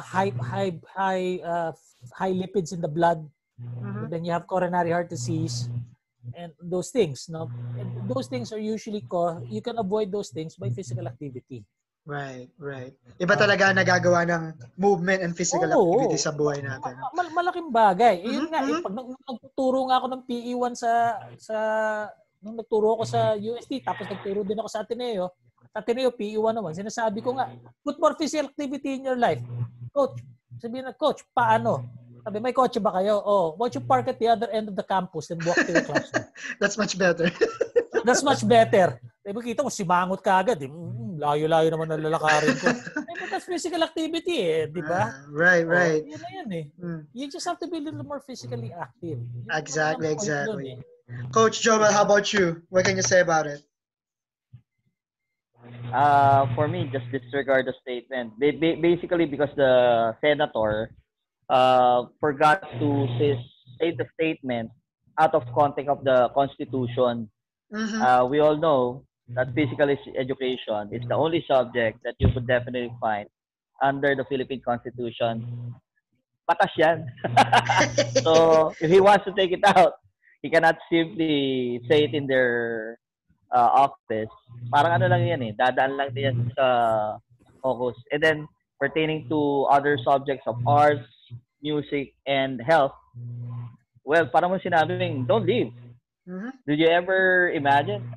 high lipids in the blood. Then you have coronary heart disease and those things. No, and those things are usually you can avoid those things by physical activity. Right. Iba talaga nagagawa ng movement and physical activity sa buhay natin. Malaking bagay. Yun nga, pag nagtuturo nga ako ng PE1 nung nagturo ako sa UST, tapos nagturo din ako sa Ateneo, PE1 naman, sinasabi ko nga, put more physical activity in your life. Coach, sabihin na, coach, paano? Sabi, may kotse ba kayo? Why don't you park at the other end of the campus and walk to your classroom? That's much better. That's much better. Kita mo, simangot ka agad. Layo-layo naman ang lalakarin ko. But that's physical activity di ba? Right. Yun na yan eh. You just have to be a little more physically active. Exactly. Coach Joel, how about you? What can you say about it? For me, just disregard the statement. Basically, because the senator forgot to say the statement out of context of the Constitution. We all know that physical education is the only subject that you could definitely find under the Philippine Constitution. Patas yan. So, if he wants to take it out, he cannot simply say it in their office. Parang ano lang yan eh. Dadaan lang yan sa focus. And then, pertaining to other subjects of arts, music, and health, well, parang mo sinabing, don't leave. Did you ever imagine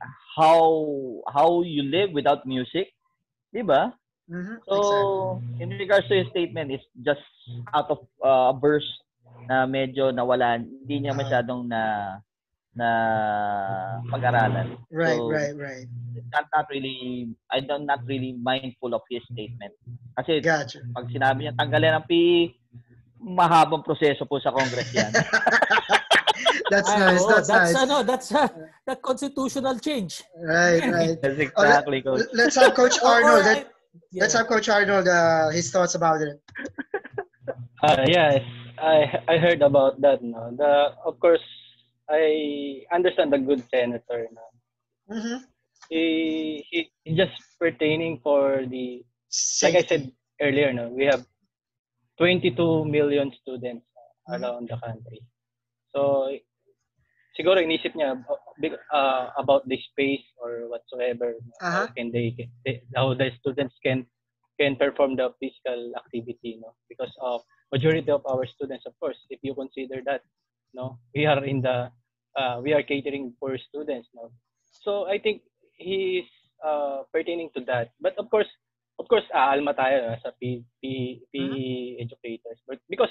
how you live without music? Diba? So, in regards to his statement, it's just out of a verse na medyo nawala. Hindi niya masyadong na pag-aralan. Right. I'm not really mindful of his statement. Kasi gotcha. Pag sinabi niya tanggalin ang PE, mahabang proseso po sa Congress yan. That's nice. That's a constitutional change. Right. That's exactly, Coach. Let's have Coach Arnold. Let's have Coach Arnold his thoughts about it. Yes, I heard about that. No, of course, I understand the good senator. No, he just pertaining for the like I said earlier. No, we have 22 million students around the country. So, siguro inisip niya about the space or whatsoever. How the students can perform the physical activity, no? Because of majority of our students, of course, if you consider that, no, we are catering for students, no. So I think he's pertaining to that. But of course, alma tayo sa PE educators, but because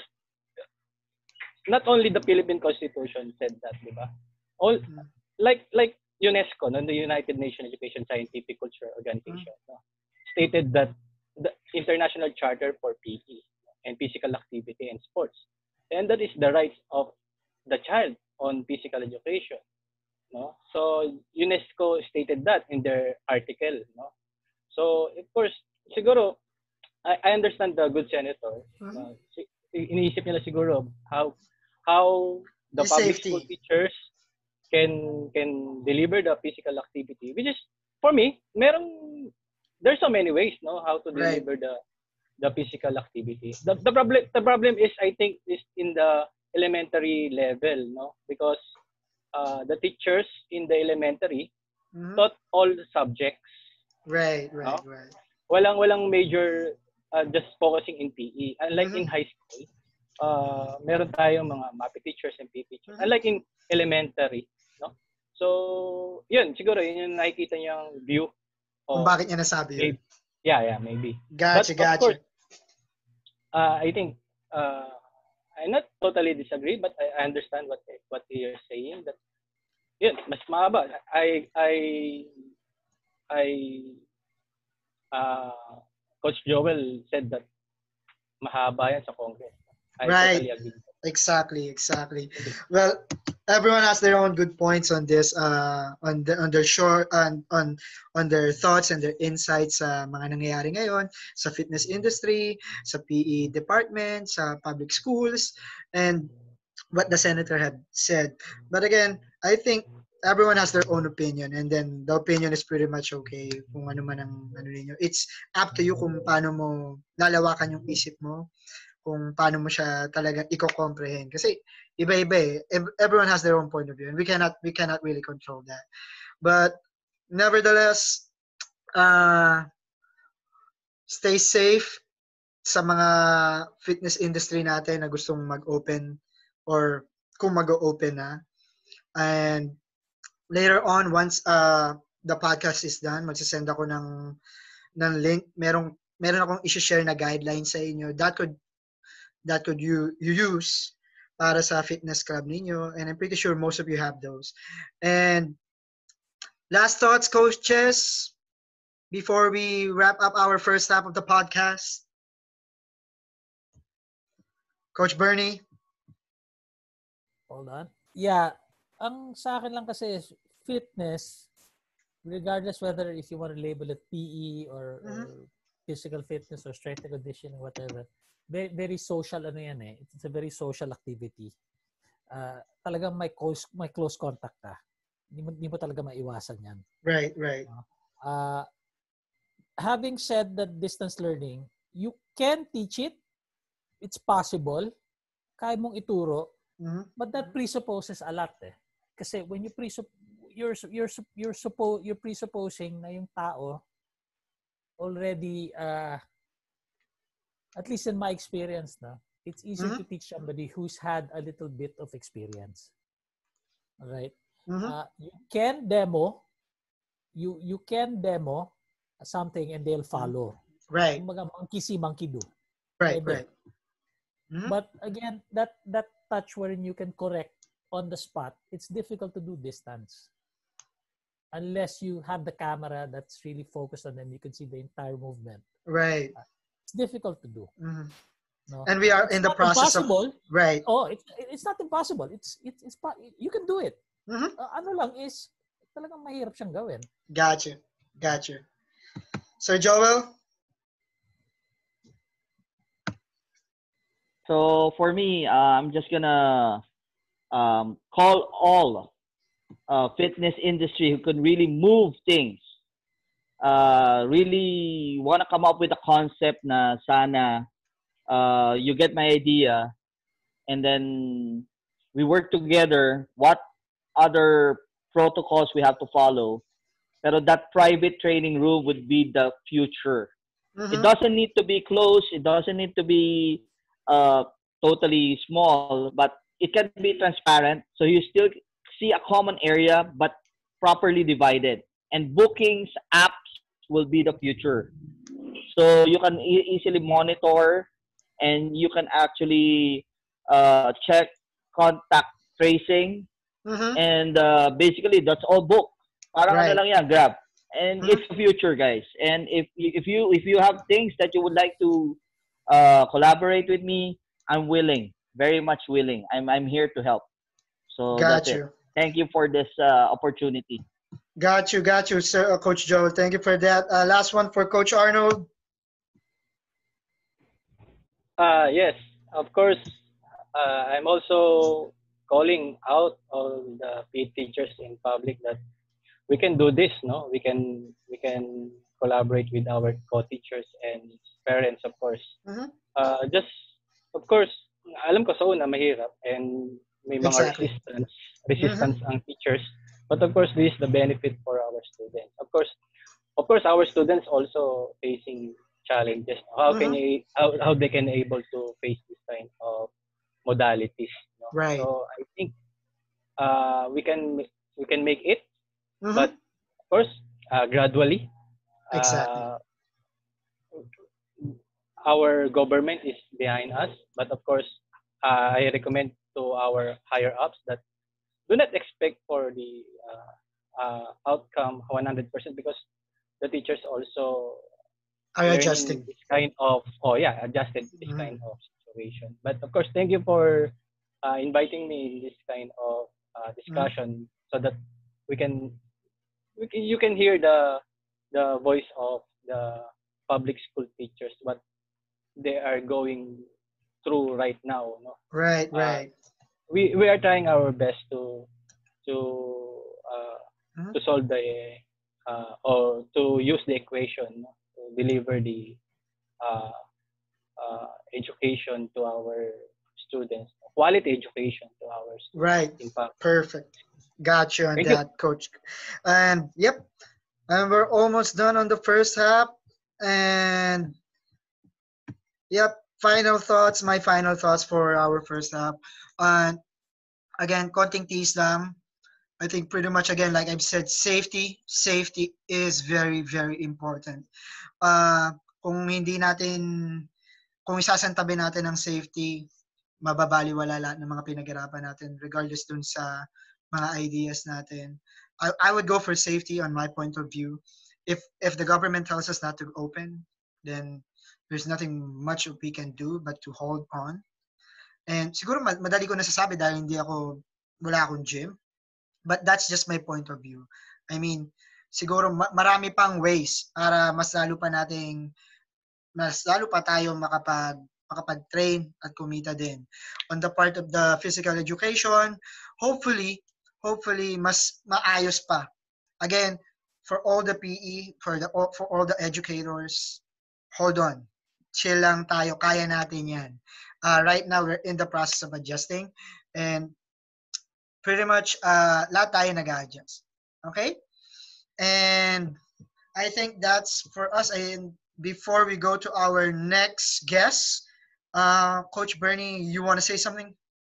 not only the Philippine Constitution said that, di ba? All like UNESCO, no, the United Nations Education Scientific Culture Organization, no, stated that the International Charter for PE and Physical Activity and Sports, and that is the rights of the child on physical education, no. So UNESCO stated that in their article, no. So of course, siguro I understand the good senator. Iniisip nila siguro how the public school teachers can deliver the physical activity, which is, for me, merong there's so many ways, no, how to Right. deliver the physical activity. The problem is, I think, is in the elementary level, no, because the teachers in the elementary Mhm. taught all subjects, Right, no? right, right. Walang major just focusing in PE. Unlike in Mhm. high school, meron tayong mga MAPE teachers and PE teachers. Mhm. Unlike in elementary, no? So, yun, siguro yun yung nakikita niyang view Kung of bakit niya nasabi yun. maybe, yeah, maybe. Gotcha, But of gotcha. course, I think I not totally disagree, but I understand what you're saying. That yun, mas mahaba. I Coach Joel said that mahaba yan sa Congress. I Right. totally agree. Exactly, exactly. Well, everyone has their own good points on this, on their short, on their thoughts and their insights sa mga nangyayari ngayon sa fitness industry, sa PE department, sa public schools, and what the senator had said. But again, I think everyone has their own opinion, and then the opinion is pretty much okay kung ano man ang ano ninyo. It's up to you kung paano mo lalawakan yung isip mo, kung paano mo siya talagang i-comprehend. Kasi iba-iba eh. Everyone has their own point of view and we cannot really control that. But nevertheless, stay safe sa mga fitness industry natin na gustong mag-open or kung mag-open na. And later on, once the podcast is done, magsasend ako ng link. Meron akong i-share na guidelines sa inyo that could you use para sa fitness club ninyo, and I'm pretty sure most of you have those. And last thoughts, coaches, before we wrap up our first half of the podcast. Coach Bernie. Hold on. Yeah, ang sa akin lang kasi is fitness, regardless whether if you want to label it PE or physical fitness or strength and conditioning, whatever, very, very social ano yan eh. It's a very social activity. Talagang may close contact ka. Hindi mo talaga maiwasan yan. Right, right. Having said that distance learning, you can teach it. It's possible. Kaya mong ituro. But that presupposes a lot eh. Kasi when you you're presupposing na yung tao already at least in my experience na, it's easier to teach somebody who's had a little bit of experience. All right? You can demo something and they'll follow. Right. Kumbaga, monkey see, monkey do. Right, right. But again, that touch wherein you can correct on the spot, it's difficult to do distance. Unless you have the camera that's really focused on them, you can see the entire movement. Right. It's difficult to do. No? And we are it's in the not process impossible. Right. Oh, it's not impossible. It's you can do it. Ano lang is talagang mahirap siyang gawin. Gotcha. Sir Joel? So for me, I'm just gonna call all fitness industry who can really move things. Really want to come up with a concept na sana you get my idea, and then we work together. What other protocols we have to follow? Pero that private training room would be the future. It doesn't need to be close. It doesn't need to be totally small, but it can be transparent. So you still see a common area, but properly divided. And bookings, apps will be the future. So you can easily monitor, and you can actually check contact tracing, and basically that's all booked. Parang ano lang yan, grab. And it's the future, guys. And if you have things that you would like to collaborate with me, I'm willing, very much willing. I'm here to help. So that's it. Thank you for this opportunity. Got you, sir, Coach Joel. Thank you for that. Last one for Coach Arnold. Yes, of course. I'm also calling out all the PE teachers in public that we can do this, no? We can collaborate with our co-teachers and parents, of course. Mm-hmm. Just, of course, alam ko sa una mahirap and may mga Exactly. resistance Mm-hmm. ang teachers. But of course, this is the benefit for our students. Of course, our students also facing challenges. How can Mm-hmm. how they can able to face this kind of modalities? No? Right. So I think we can make it, Mm-hmm. but of course, gradually. Exactly. Uh, our government is behind us, but of course, I recommend to our higher ups that do not expect for the outcome 100% because the teachers also Are learning adjusting. this kind of adjusted this Mm-hmm. kind of situation. But of course, thank you for inviting me in this kind of Mm-hmm. discussion so that we can, you can hear the voice of the public school teachers what they are going through right now. No, Right. uh, Right. we are trying our best to uh, Mm-hmm. to solve the or to use the equation, no, to deliver the uh, education to our students, quality education to our students. Right. In fact, Perfect. Got you on thank you. that, Coach. And yep, and we're almost done on the first half. And yep, final thoughts. My final thoughts for our first half. And again, konting tease lang. I think pretty much again, like I've said, safety is very, very important. Uh, kung hindi natin, kung isasantabi natin ang safety, mababaliwala lahat ng mga pinaghirapan natin regardless dun sa mga ideas natin. I would go for safety on my point of view. If the government tells us not to open, then there's nothing much we can do but to hold on. And siguro madali ko nasasabi dahil wala akong gym. But that's just my point of view. I mean, siguro marami pang ways para mas lalo pa tayo makapag-train at kumita din. On the part of the physical education, hopefully mas maayos pa. Again, for all the PE, for all the educators, hold on. Chill lang tayo, kaya natin 'yan. Right now we're in the process of adjusting and pretty much lahat tayo nag-adjust. Okay? And I think that's for us. And before we go to our next guest, Coach Bernie, you want to say something?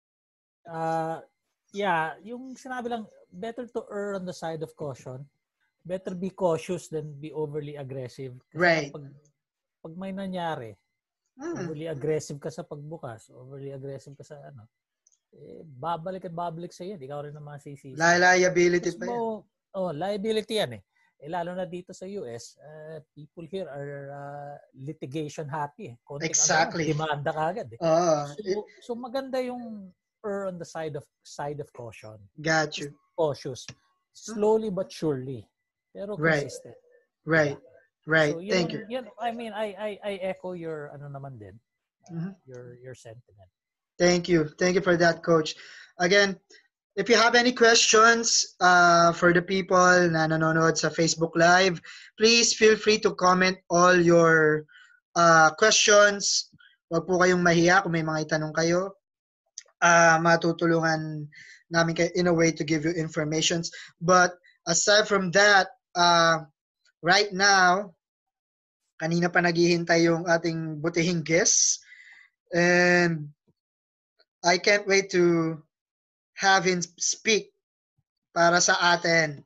Yeah, yung sinabi lang, better to err on the side of caution. Better be cautious than be overly aggressive. Kasi Right. pag may nangyari, overly aggressive ka sa pagbukas, overly aggressive ka sa babalik at babalik sa iyo. Ikaw rin naman sisisi. Liability pa yan. Liability yan eh. Lalo na dito sa US, people here are litigation happy. Konting Exactly. demanda ka agad eh. So maganda yung err on the side of caution. Got you. Cautious. Slowly but surely. Pero consistent. Right. Yeah. Right. So, Thank you. I mean, I echo your naman din. Your sentiment. Thank you. Thank you for that, Coach. Again, if you have any questions for the people na nanonood sa Facebook Live, please feel free to comment all your questions. Huwag po kayong mahiya kung may mga itanong kayo. Matutulungan namin kayo in a way to give you informations. But aside from that, right now, kanina pa naghihintay yung ating butihing guest. And I can't wait to have him speak para sa atin.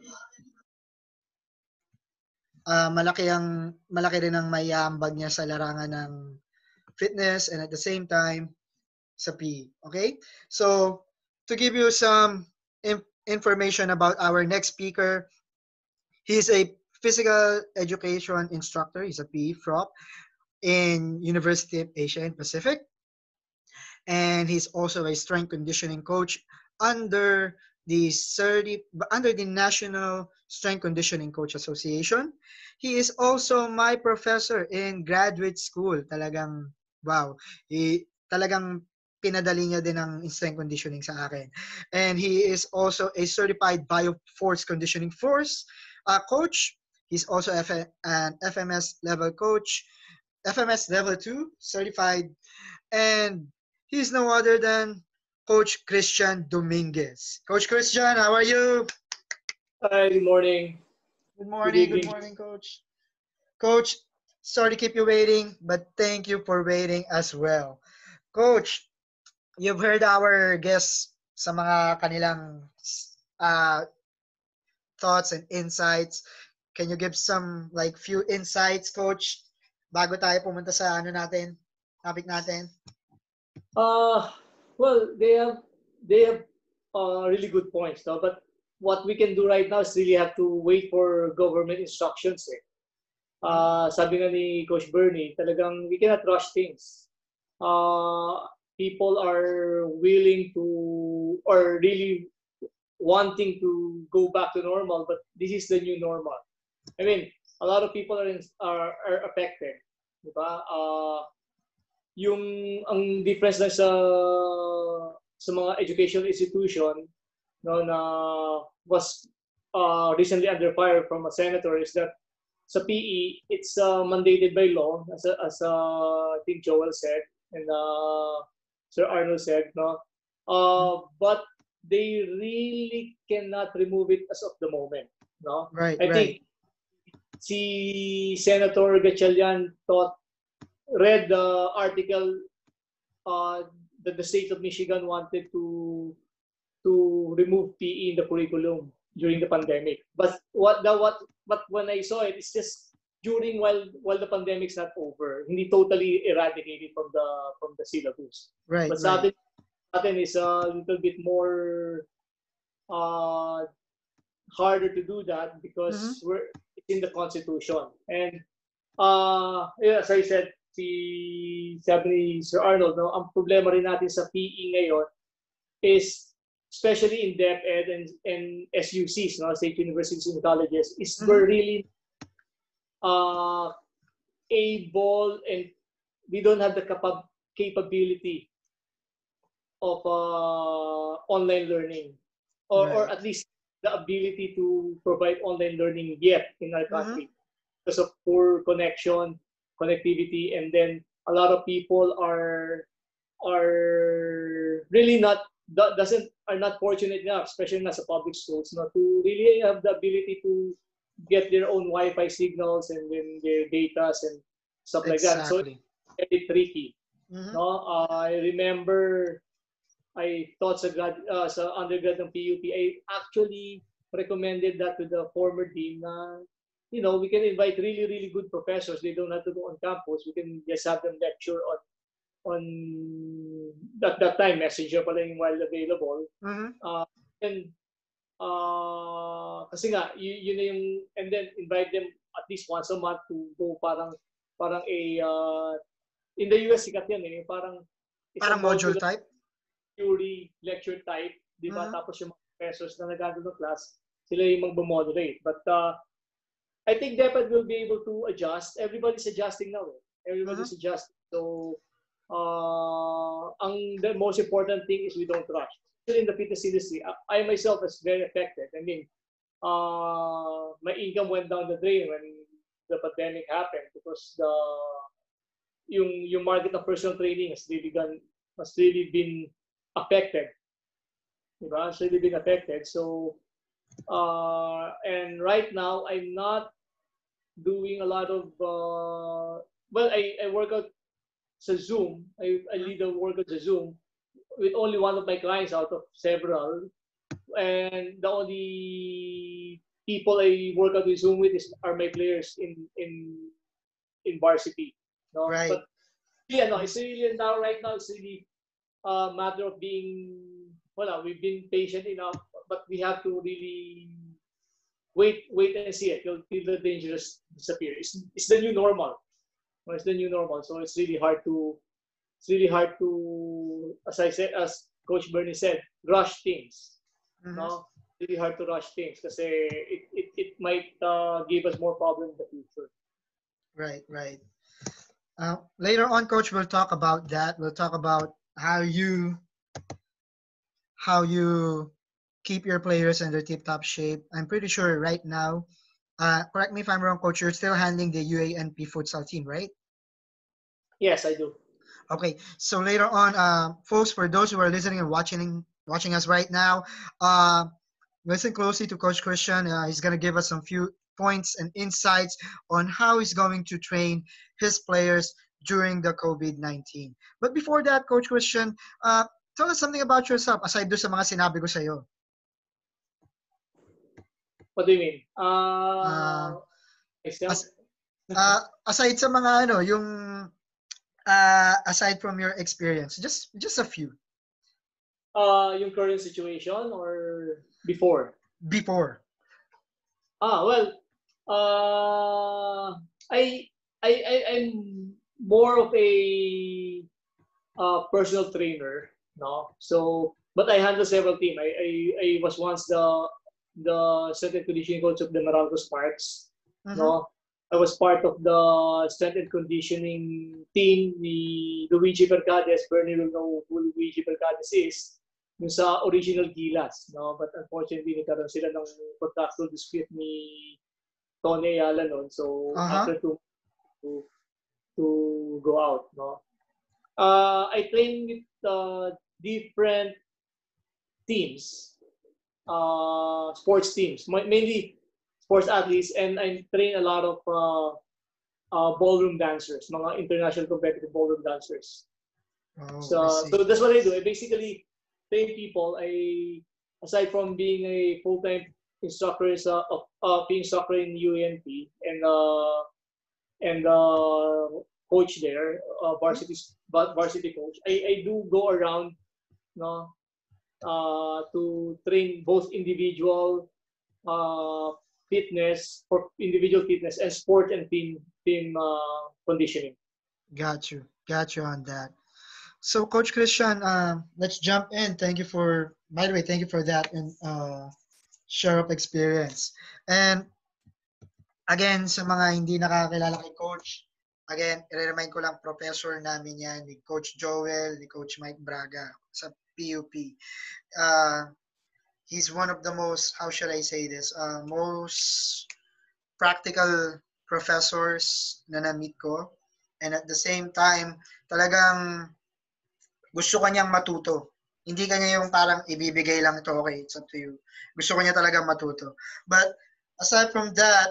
Malaki rin ang maiambag niya sa larangan ng fitness and at the same time sa PE. Okay? So, to give you some information about our next speaker, he's a physical education instructor. He's a PE prop in University of Asia and Pacific. And he's also a strength conditioning coach under the National Strength Conditioning Coach Association. He is also my professor in graduate school. Talagang, wow. Talagang pinadali niya din ang strength conditioning sa akin. And he is also a certified bioforce conditioning coach. He's also an FMS level coach, FMS level 2 certified, and he's no other than Coach Christian Dominguez. Coach Christian, how are you? Hi, good morning. Good Good morning, good evening. morning, Coach. Coach, sorry to keep you waiting, but thank you for waiting as well. Coach, you've heard our guests sa mga kanilang uh, thoughts and insights. Can you give some like few insights, Coach, bago tayo pumunta sa topic natin? Uh, well, they have really good points, no? But what we can do right now is really have to wait for government instructions. Sabi nga ni Coach Bernie, talagang we cannot rush things. People are willing to or really wanting to go back to normal, but this is the new normal. I mean, a lot of people are affected, di ba? Yung ang difference na sa mga educational institution, no, na was recently under fire from a senator is that sa PE it's mandated by law as I think Joel said and Sir Arnold said, no, but they really cannot remove it as of the moment, no. Right, I think si Senator Gatchalian read the article that the state of Michigan wanted to remove PE in the curriculum during the pandemic. But when I saw it, it's just during while the pandemic's not over, hindi totally eradicated from the syllabus. right, But right. sa atin is a little bit more harder to do that because it's in the Constitution. And as I said, sabi ni Sir Arnold, no, ang problema rin natin sa PE ngayon is especially in DepEd and SUCs, no, state universities and colleges, is we're really able and we don't have the capability of online learning or at least the ability to provide online learning yet in our country because of poor connectivity, and then a lot of people are really not fortunate enough, especially in the public schools, not to really have the ability to get their own Wi-Fi signals and then their datas and stuff like that. So it's very tricky. No, I remember I taught sa undergrad ng PUP. I actually recommended that to the former dean na, you know, we can invite really, really good professors. They don't have to go on campus. We can just have them lecture on that time, Messenger pala yung while available. Kasi nga, yun na yung, and then invite them at least once a month to go parang in the US sikat yan parang module type? Theory, lecture type, di ba? Tapos yung mga professors na nagano ng class, sila yung mag-moderate. But I think DepEd will be able to adjust. Everybody's adjusting now. Everybody's adjusting. So, the most important thing is we don't rush. Still in the fitness industry, I myself was very affected. I mean, my income went down the drain when the pandemic happened because yung market of personal training has really been affected. Diba? It's really been affected. So, and right now, I'm not doing a lot of, I work out sa Zoom. I lead a workout sa Zoom with only one of my clients out of several. And the only people I work out with Zoom with are my players in varsity. No? Right. But yeah, no, it's really now right now it's really a matter of being we've been patient enough, but we have to really wait and see it till the dangers disappear. It's the new normal. It's the new normal. So it's really hard to as I said, as Coach Bernie said, rush things. No? Really hard to rush things because it might give us more problems in the future. Right. Later on, Coach, we'll talk about that. We'll talk about how you keep your players in their tip-top shape. I'm pretty sure right now correct me if I'm wrong, Coach, you're still handling the UANP futsal team, right? Yes, I do. Okay, so later on, folks, for those who are listening and watching us right now, listen closely to Coach Christian. He's gonna give us some few points and insights on how he's going to train his players during the COVID-19. But before that, Coach Christian, tell us something about yourself aside do sa mga sinabi ko sa'yo. What do you mean? Myself? Aside sa mga yung aside from your experience, just a few. Yung current situation or before? Before. Well, I'm more of a personal trainer, no. So, but I handle several teams. I was once the strength and conditioning coach of the Meralco Sparks, no. I was part of the strength and conditioning team ni Luigi Mercades. Bernie will know who Luigi Mercades is. Yung sa original Gilas, no? But unfortunately, nagkaroon sila ng contractual dispute ni Tony Ayala noon. So, after to go out, no? I train with different teams, sports teams, mainly sports athletes, and I train a lot of ballroom dancers, mga international competitive ballroom dancers. So that's what I do. I basically train people. Aside from being a full-time instructor being instructor in UANP and coach there, varsity coach. I do go around, no, to train both individual fitness and sport and team conditioning. Got you on that. So, Coach Christian, let's jump in. Thank you for that and share of experience. And again, sa mga hindi nakakilala kay Coach, again, i-remind ko lang, professor namin yan, ni Coach Joel, ni Coach Mike Braga sa PUP. He's one of the most, how should I say this, most practical professors na na-meet ko. And at the same time, talagang gusto ko niyang matuto. Hindi kanya yung parang ibibigay lang ito, okay, it's up to you. Gusto ko niya talagang matuto. But aside from that,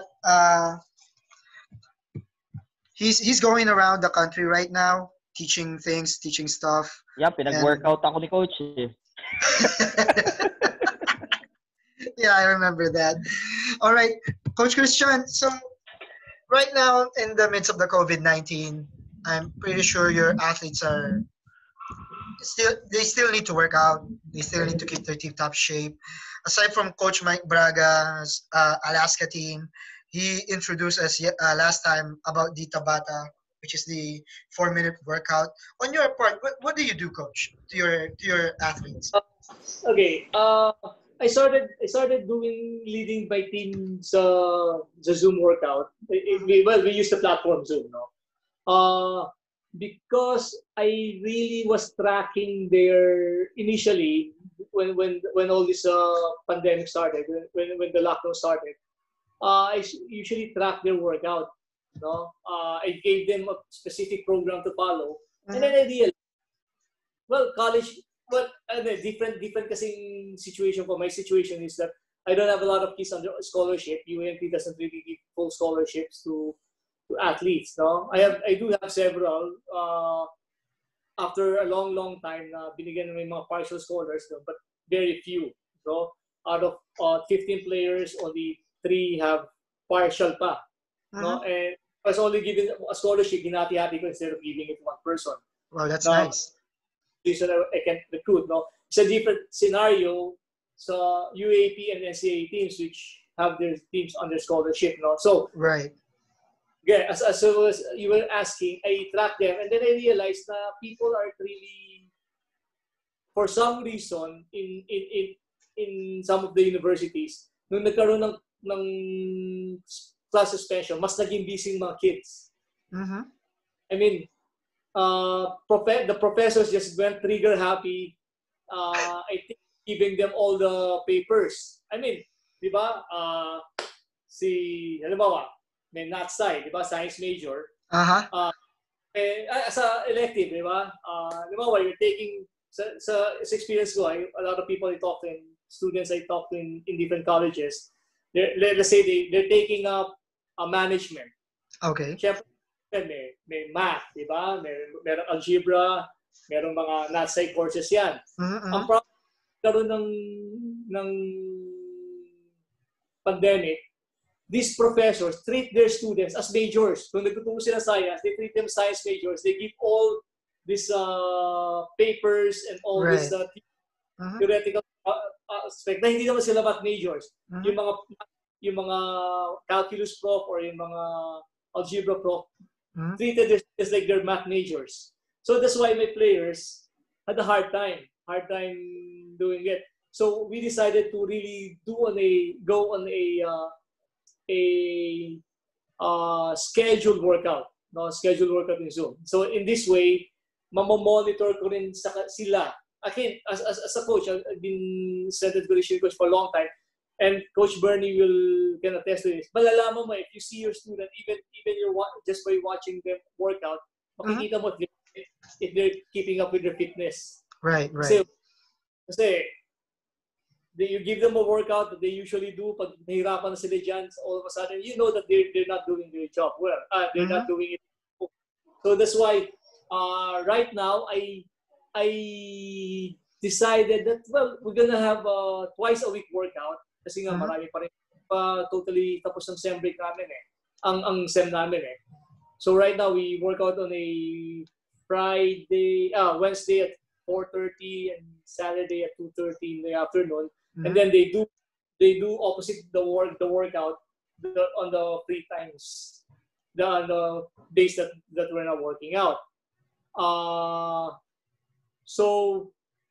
he's going around the country right now, teaching stuff. Yeah, pinag-workout ako ni Coach. Yeah, I remember that. All right, Coach Christian, so right now in the midst of the COVID-19, I'm pretty sure your athletes they still need to work out. They still need to keep their tip-top shape. Aside from Coach Mike Braga's Alaska team, he introduced us last time about the Tabata, which is the 4-minute workout. On your part, what do you do, Coach, to your athletes? Okay. I started leading my team sa Zoom workout. We use the platform Zoom, no? Because I really was tracking their initially when all this pandemic started, when the lockdown started. I usually track their workout. No, I gave them a specific program to follow, and then I realized, well, college. Well, different kasing situation ko. My situation is that I don't have a lot of kids under scholarship. UANP doesn't really give full scholarships to athletes. No, I do have several. After a long time, binigyan ng mga partial scholars, no, but very few. So out of 15 players, only 3 have partial pa. No, and I was only given a scholarship. Hinati-hati ko instead of giving it to one person. Wow, that's nice. Reason I can't recruit, no? It's a different scenario sa UAP and NCAA teams which have their teams under scholarship, no? So right. Yeah, as you were asking, I track them and then I realized that people are really, for some reason, in some of the universities, nung nagkaroon ng class suspension, mas naging busy mga kids. I mean, the professors just went trigger happy. I think giving them all the papers. I mean, di ba? halimbawa, may NATSI, di ba? Science major. As a elective, di ba? Halimbawa, you're taking, sa experience ko, a lot of people I talk to, students I talk to in different colleges, let's say they're taking up a management. Okay. Siyempre, may math, di ba? Merong algebra, merong mga NATSI courses yan. Ang problem karoon ng pandemic, these professors treat their students as majors. Kung nagtuturo sila science, they treat them science majors. They give all these papers and all this theoretical aspect na hindi naman sila math majors. Yung mga calculus prof or yung mga algebra prof treated just like they're math majors. So that's why my players had a hard time doing it. So we decided to really go on a scheduled workout, scheduled workout in Zoom. So in this way, mamomonitor ko rin sila. Again, as a coach, I've been strength and conditioning coach for a long time, and Coach Bernie can attest to this. Malalaman mo if you see your student, even just by watching them work out, makikita mo if they're keeping up with their fitness. Right. Kasi you give them a workout that they usually do, pag nahirapan na sila dyan, all of a sudden, you know that they're not doing their job well. They're not doing it. So that's why right now, I decided that, well, we're gonna have a twice a week workout kasi nga marami pa rin totally tapos ng sem break namin ang sem namin So right now, we work out on a Wednesday at 4:30 and Saturday at 2:30 in the afternoon. And then they do opposite the workout on the free times, the days that we're not working out. So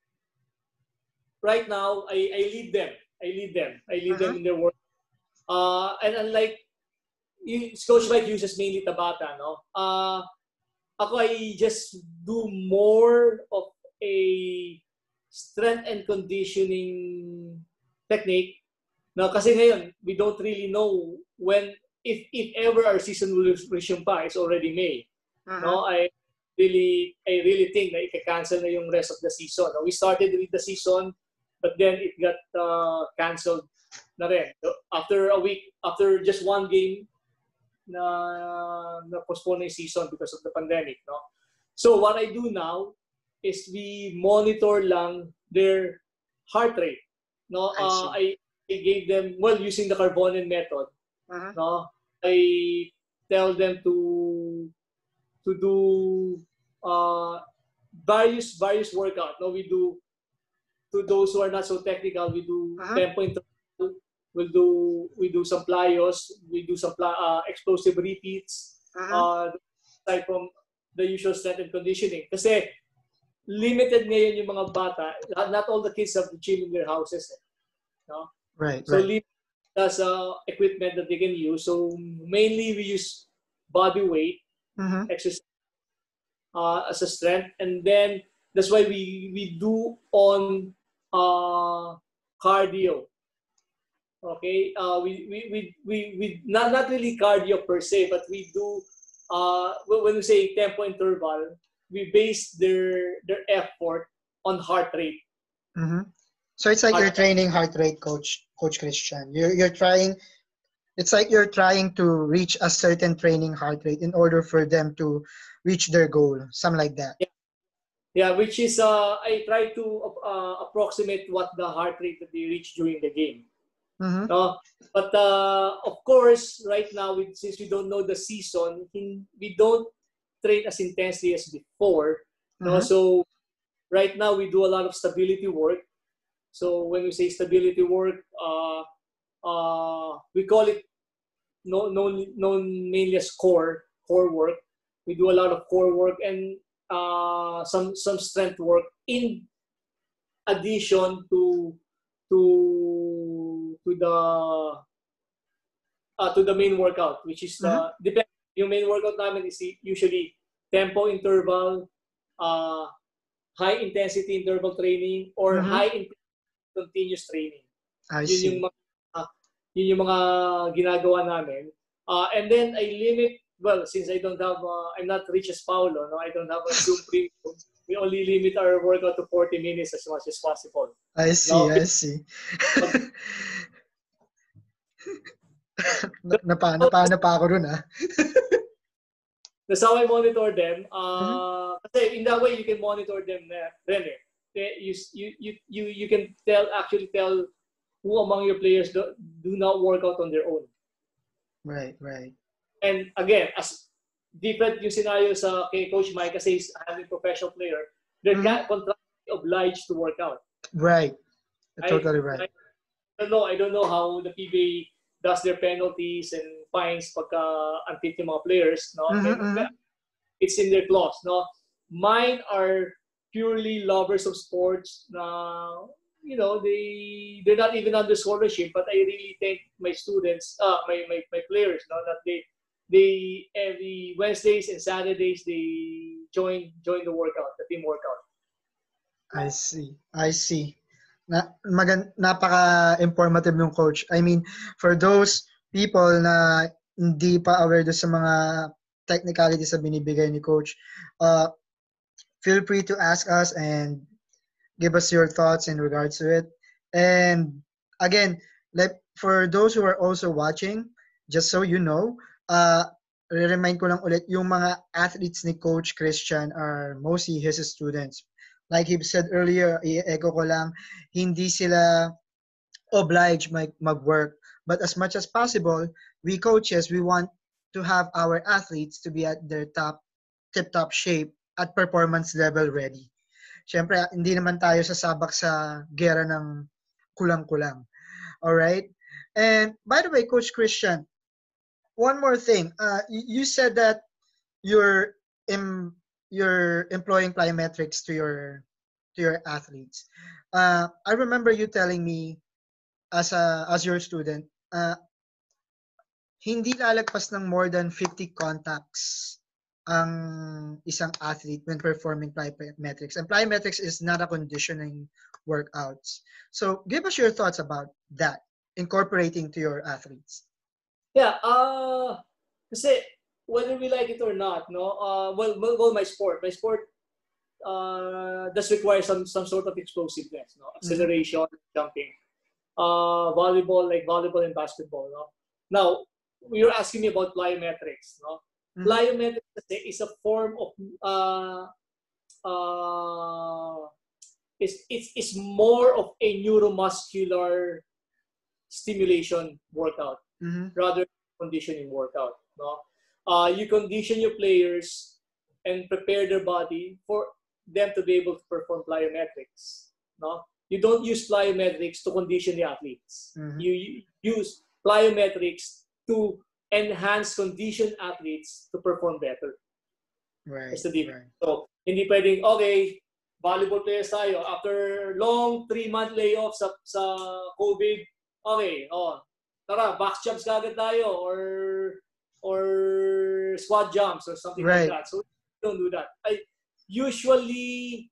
right now I lead them in their work. And unlike Coach Mike uses mainly Tabata, no? Ako I just do more of a strength and conditioning technique. Now, kasi ngayon, we don't really know when, if ever our season will resume pa. It's already May. No, I really think na ika-cancel na yung rest of the season. We started with the season, but then it got canceled na rin. So, after a week, after just one game, na postpone yung season because of the pandemic. No? So what I do now is we monitor lang their heart rate. No, I gave them, well, using the Carbonen method. No, I tell them to do various workout. No, we do, to those who are not so technical, we do tempo interval. We do some plyos, we do some explosive repeats, aside from the usual strength and conditioning. Kasi limited ngayon yung mga bata. Not all the kids have the gym in their houses. No? Right. So limited as equipment that they can use. So mainly we use body weight exercise as a strength, and then that's why we do on cardio. Okay, we not really cardio per se, but we do when we say tempo interval, we base their effort on heart rate. So it's like you're training heart rate, Coach Christian. You're trying. It's like you're trying to reach a certain training heart rate in order for them to reach their goal, something like that. Yeah, which is I try to approximate what the heart rate that they reach during the game. But of course, right now, since we don't know the season, we don't train as intensely as before. So right now, we do a lot of stability work. So when we say stability work, we call it known mainly as core work. We do a lot of core work and some strength work in addition to the main workout, which is yung main workout namin is usually tempo interval, high intensity interval training, or high intensity continuous training. I see. Yung Yun yung mga ginagawa namin. And then I limit, well, since I don't have, I'm not rich as Paulo, no? I don't have a Zoom premium. We only limit our workout to 40 minutes as much as possible. I see, I see. Napana pa ako ron, ah. That's how I monitor them. Kasi in that way, you can monitor them then. You can actually tell who among your players do not work out on their own. Right, right. And again, as different yung scenario sa kay Coach Mike kasi he's having professional player, they're contractually obliged to work out. Right. Totally right. I don't know how the PBA does their penalties and fines pagka unfit yung mga players, no? It's in their clause, no? Mine are purely lovers of sports na, you know, they're not even under scholarship, but I really think my students, my players, no, that they every Wednesdays and Saturdays they join the workout, the team workout. I see. Napaka-informative ng coach. I mean, for those people na hindi pa aware sa mga technicalities na binibigay ni coach, feel free to ask us and give us your thoughts in regards to it. And again, like for those who are also watching, just so you know, remind ko lang ulit, yung mga athletes ni Coach Christian are mostly his students. Like he said earlier, i-echo ko lang, hindi sila obliged mag-work. But as much as possible, we coaches, we want to have our athletes to be at their tip-top shape at performance level ready. Siyempre, hindi naman tayo sasabak sa gera ng kulang-kulang. Alright? And by the way, Coach Christian, one more thing. You said that you're employing plyometrics to your athletes. I remember you telling me as your student, hindi lalagpas ng more than 50 contacts ang isang athlete when performing plyometrics. And plyometrics is not a conditioning workouts. So give us your thoughts about that, incorporating to your athletes. Yeah, kasi whether we like it or not, no. My sport does require some sort of explosiveness, no, acceleration, jumping. Volleyball and basketball, no. Now, you're asking me about plyometrics, no. Plyometrics is a form of it's more of a neuromuscular stimulation workout rather than conditioning workout, no. You condition your players and prepare their body for them to be able to perform plyometrics, no. You don't use plyometrics to condition the athletes. You use plyometrics to enhance conditioned athletes to perform better. Right. That's the difference. Right. So, hindi pwedeng, okay, volleyball players tayo, after long 3-month layoff sa COVID, okay, tara, box jumps kagad tayo or squat jumps or something like that. So, don't do that. I usually,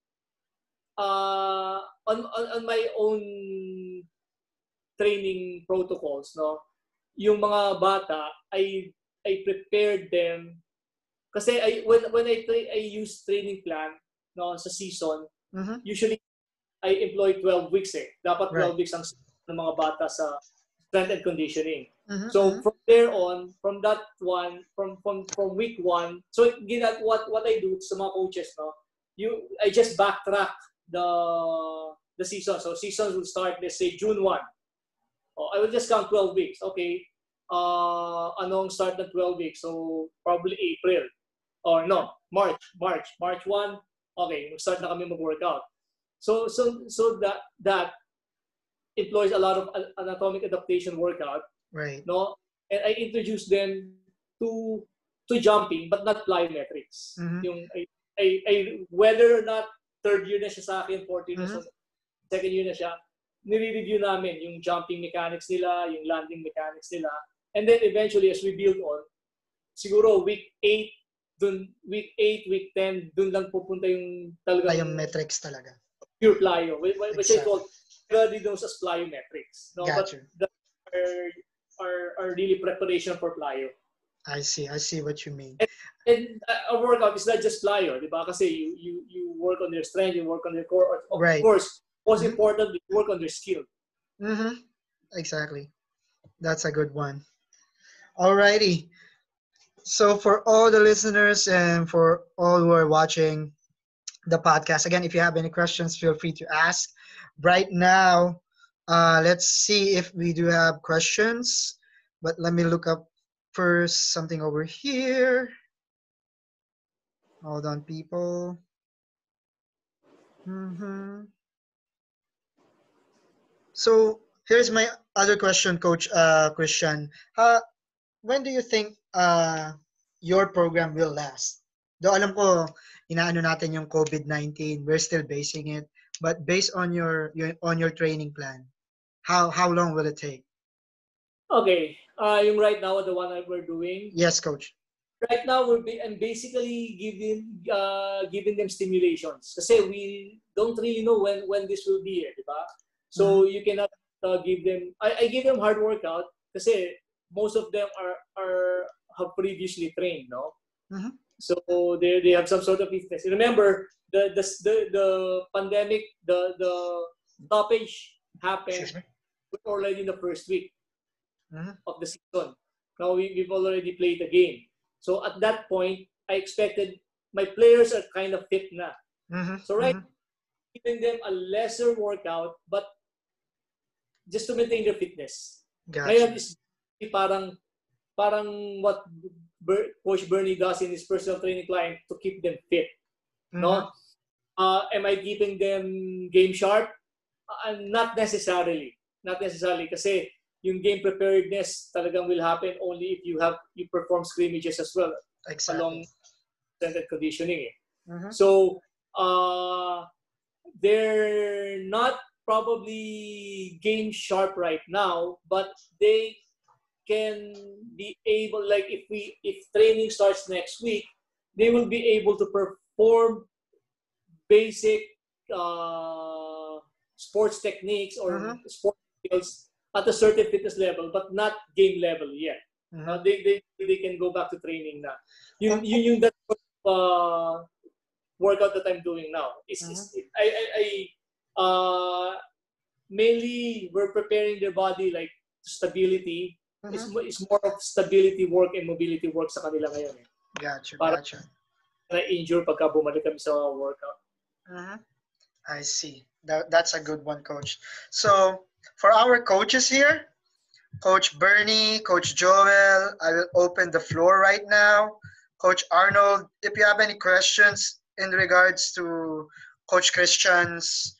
on my own training protocols, no, yung mga bata, I prepared them kasi when I use training plan, no, sa season, usually I employ 12 weeks Dapat 12 weeks ang ng mga bata sa strength and conditioning. So from there on, from that one, from week 1, so what I do sa mga coaches, no, I just backtrack the season. So season will start, let's say June 1. I will just count 12 weeks. Okay. Anong start ng 12 weeks? So probably April. Or no, March 1. Okay, start na kami mag-workout. So that employs a lot of anatomic adaptation workout. Right. No? And I introduce them to jumping but not plyometrics. Yung I whether or not third year na siya sa akin, fourth year na siya, second year na siya, nire-review namin yung jumping mechanics nila, yung landing mechanics nila. And then eventually, as we build on, siguro week 8, week 10, dun lang pupunta yung talagang plyometrics talaga. Pure plyo, which I call study those as plyometrics. No? Gotcha. But are really preparation for plyo. I see what you mean. And a workout is not just plyo, di ba? Kasi you work on your strength, you work on your core. Of course, most importantly, you work on your skill. Exactly. That's a good one. Alrighty. So for all the listeners and for all who are watching the podcast, again, if you have any questions, feel free to ask. Right now, let's see if we do have questions. But let me look up first something over here. Hold on, people. So here's my other question, Coach Christian. When do you think your program will last? Though alam ko, inaano natin yung COVID-19, we're still basing it. But based on your training plan, how long will it take? Okay, yung right now, the one that we're doing. Yes, Coach. Right now, I'm basically giving them stimulations. Kasi we don't really know when this will be, di ba? So you cannot give them. I give them hard workout kasi most of them have previously trained, no? So they have some sort of fitness. Remember the pandemic, the stoppage happened already in the first week of the season. Now we've already played the game. So at that point, I expected my players are kind of fit na. So giving them a lesser workout, but just to maintain their fitness. Ngayon is parang what Coach Bernie does in his personal training client to keep them fit. No? Am I keeping them game sharp? Not necessarily. Not necessarily kasi yung game preparedness talagang will happen only if you perform scrimmages as well along extended conditioning. So they're not probably game sharp right now, but they can be able, like if training starts next week, they will be able to perform basic sports techniques or sports skills at a certain fitness level, but not game level yet. They can go back to training na. Yung that workout that I'm doing now mainly we're preparing their body like stability. It's more of stability work and mobility work sa kanila ngayon. Gotcha. Na-injure pagka bumalik kami sa workout. I see. That's a good one, Coach. So for our coaches here, Coach Bernie, Coach Joel, I will open the floor right now. Coach Arnold, if you have any questions in regards to Coach Christian's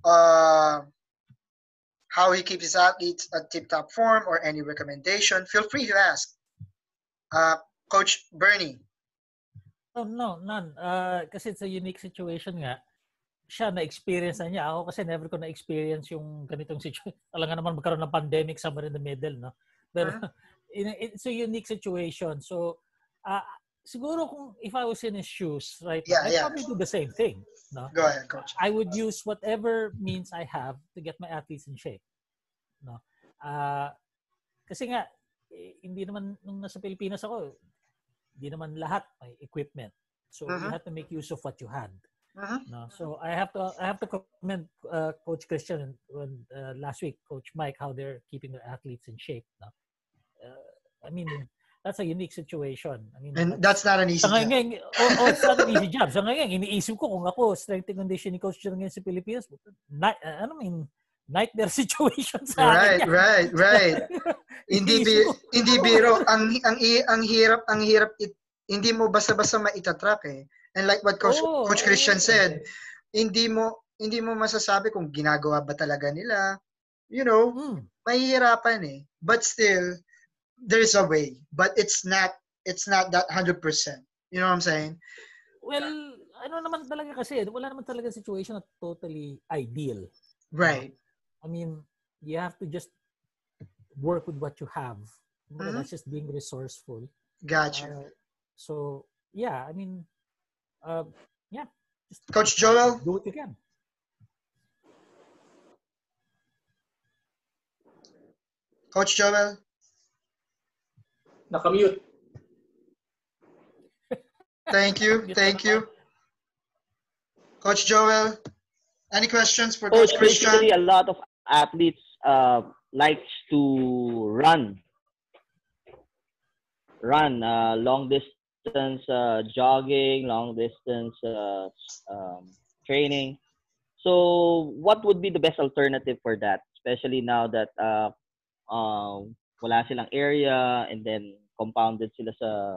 how he keeps his athletes at tip-top form or any recommendation, feel free to ask. Coach Bernie. Oh, no, none. Kasi it's a unique situation nga. Siya na-experience na niya. Ako kasi never ko na-experience yung ganitong situation. Alam nga naman magkaroon ng pandemic somewhere in the middle, no? Pero it's a unique situation. So, siguro kung if I was in his shoes, right, I'd probably do the same thing. No? Go ahead, Coach. I would use whatever means I have to get my athletes in shape. No? Kasi nga, hindi naman, nung nasa Pilipinas ako, hindi naman lahat may equipment. So, you have to make use of what you had. No? So, I have to commend Coach Christian and last week, Coach Mike, how they're keeping their athletes in shape. No? I mean, that's a unique situation. I mean, and that's not an easy job. It's not an easy job. Sa ngayon, iniisip ko kung ako, strength and conditioning coach ngayon sa Pilipinas, nightmare situation sa akin. Right. hindi biro. Ang hirap hindi mo basta-basta maitatrack eh. And like what Coach Christian said, hindi mo masasabi kung ginagawa ba talaga nila. You know, mahihirapan eh. But still, there's a way, but it's not that 100%. You know what I'm saying? Well, ano naman talaga kasi, wala naman talaga situation na totally ideal. Right. I mean, you have to just work with what you have. That's just being resourceful. Gotcha. So, yeah, I mean, yeah. Just Coach Joel? Do what you can. Coach Joel? Nakamute. Thank you. Coach Joel, any questions for Coach, Coach Christian? basically a lot of athletes likes to run long distance jogging, long distance training. So what would be the best alternative for that, especially now that wala silang area and then compounded sila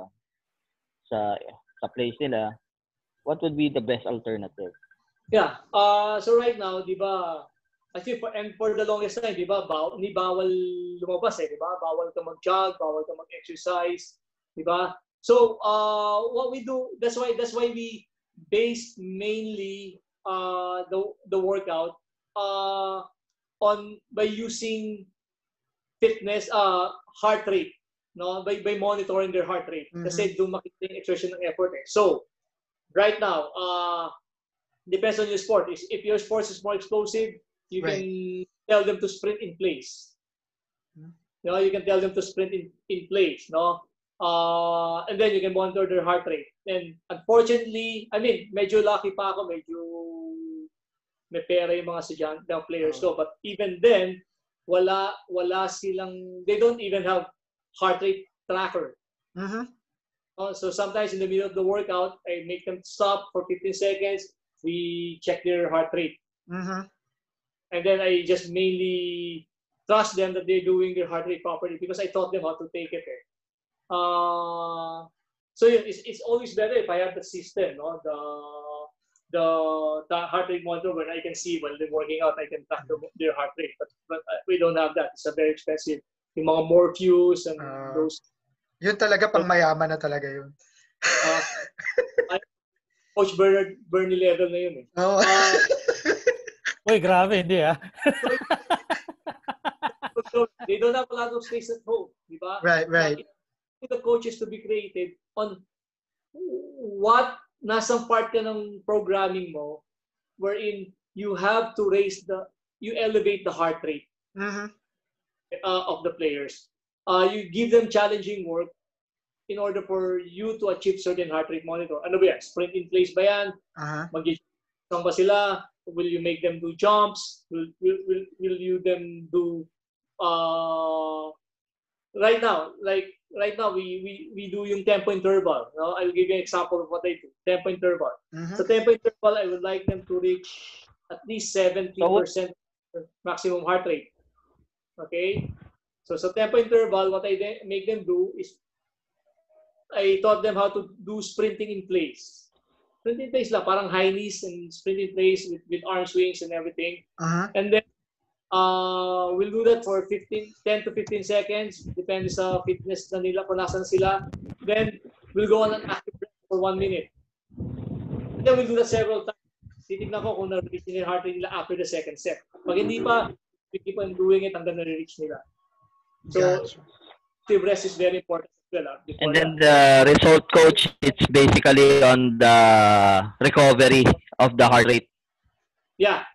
sa place nila? What would be the best alternative? Yeah. So right now, di ba, I think for the longest time, di ba, bawal lumabas di ba? Bawal ka mag-jog, bawal ka mag-exercise, di ba? So what we do, that's why we base mainly the workout by using fitness heart rate, no, by monitoring their heart rate. Kasi doon makikita yung exertion ng effort So right now, depends on your sport. If your sport is more explosive, you can tell them to sprint in place. You can tell them to sprint in place, no? And then you can monitor their heart rate. And unfortunately, I mean, medyo lucky pa ako, medyo may pera yung mga estudyante ng players ko. But even then, wala silang, they don't even have heart rate tracker. So sometimes in the middle of the workout, I make them stop for 15 seconds. We check their heart rate. And then I just mainly trust them that they're doing their heart rate properly because I taught them how to take it. So it's always better if I have the system, no? The heart rate monitor when I can see when they're working out, I can track their heart rate. But we don't have that. It's a very expensive. Yung mga Morpheus and those. Yun talaga pang mayaman na talaga yun. Coach Bernie level na yun Uy, grabe, hindi So they don't have a lot of space at home, di ba? Right. The coaches to be creative on what nasang part ka ng programming mo wherein you have to you elevate the heart rate of the players. You give them challenging work in order for you to achieve certain heart rate monitor. Ano ba yan? Sprint in place ba yan? Mag-jump ba sila? Will you make them do jumps? Will you them do right now we do yung tempo interval. No? I'll give you an example of what I do. Tempo interval. So tempo interval, I would like them to reach at least 70% maximum heart rate. Okay? So sa tempo interval, what I make them do is I taught them how to do sprinting in place. Sprinting in place lang, parang high knees and sprint in place with arm swings and everything. And then we'll do that for 10 to 15 seconds. Depende sa fitness na nila, kung nasan sila. Then we'll go on an active breath for 1 minute. And then we'll do that several times. Titignan ko kung na-reach nila heart rate nila after the second set. Pag hindi pa, we keep on doing it hanggang na-reach nila. So, active rest is very important. And then the result, coach, it's basically on the recovery of the heart rate. Yeah.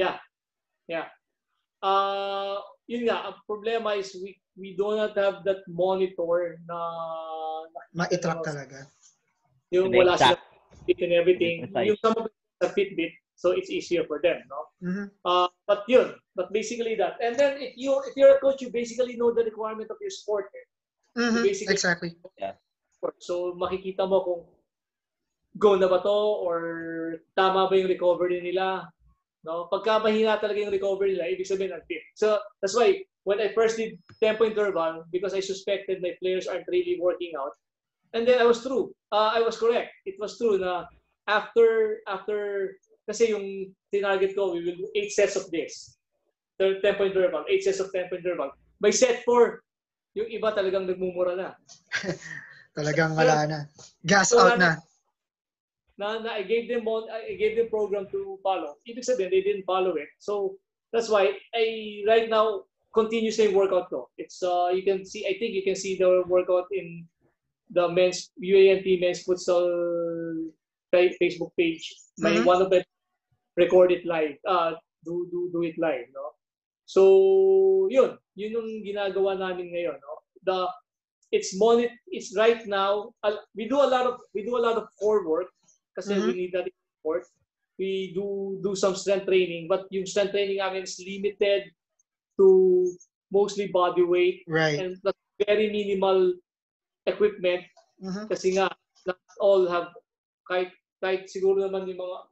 Yun nga, ang problema is we do not have that monitor na ma-track talaga. Yung wala sila and everything. Yung some of the Fitbit, so it's easier for them, no? But basically that. And then if you're a coach, you basically know the requirement of your sport. Exactly. Yeah. So makikita mo kung go na ba to or tama ba yung recovery nila. No? Pagka mahina talaga yung recovery nila, ibig sabihin unfit. So that's why when I first did tempo interval, because I suspected my players aren't really working out, and then I was correct. It was true na after kasi yung tinarget ko, we will do 8 sets of this. Tempo interval, 8 sets of tempo interval. By set 4, yung iba talagang nagmumura na. Talagang wala na. Gas out na. I gave them program to follow. Ibig sabihin, they didn't follow it. So that's why I right now continuously workout ko. It's I think you can see the workout in the men's UANT men's futsal Facebook page. May one of them record it live. Do it live, no? So yun yung ginagawa namin ngayon, no? it's right now. We do a lot of core work because we need that support. We do some strength training, but yung strength training namin is limited to mostly body weight and very minimal equipment. Kasi nga not all have kahit siguro naman yung mga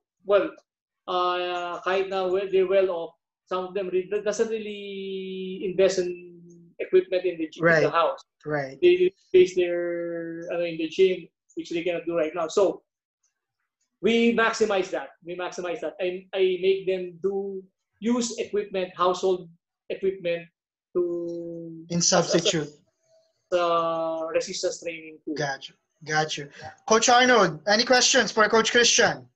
kahit na they're well off, some of them doesn't really invest in equipment in the gym, in the house. Right. They base their in the gym, which they cannot do right now. So we maximize that. I make them use equipment, household equipment in substitute. Resistance training too. Got you. Coach Arnold, any questions for Coach Christian?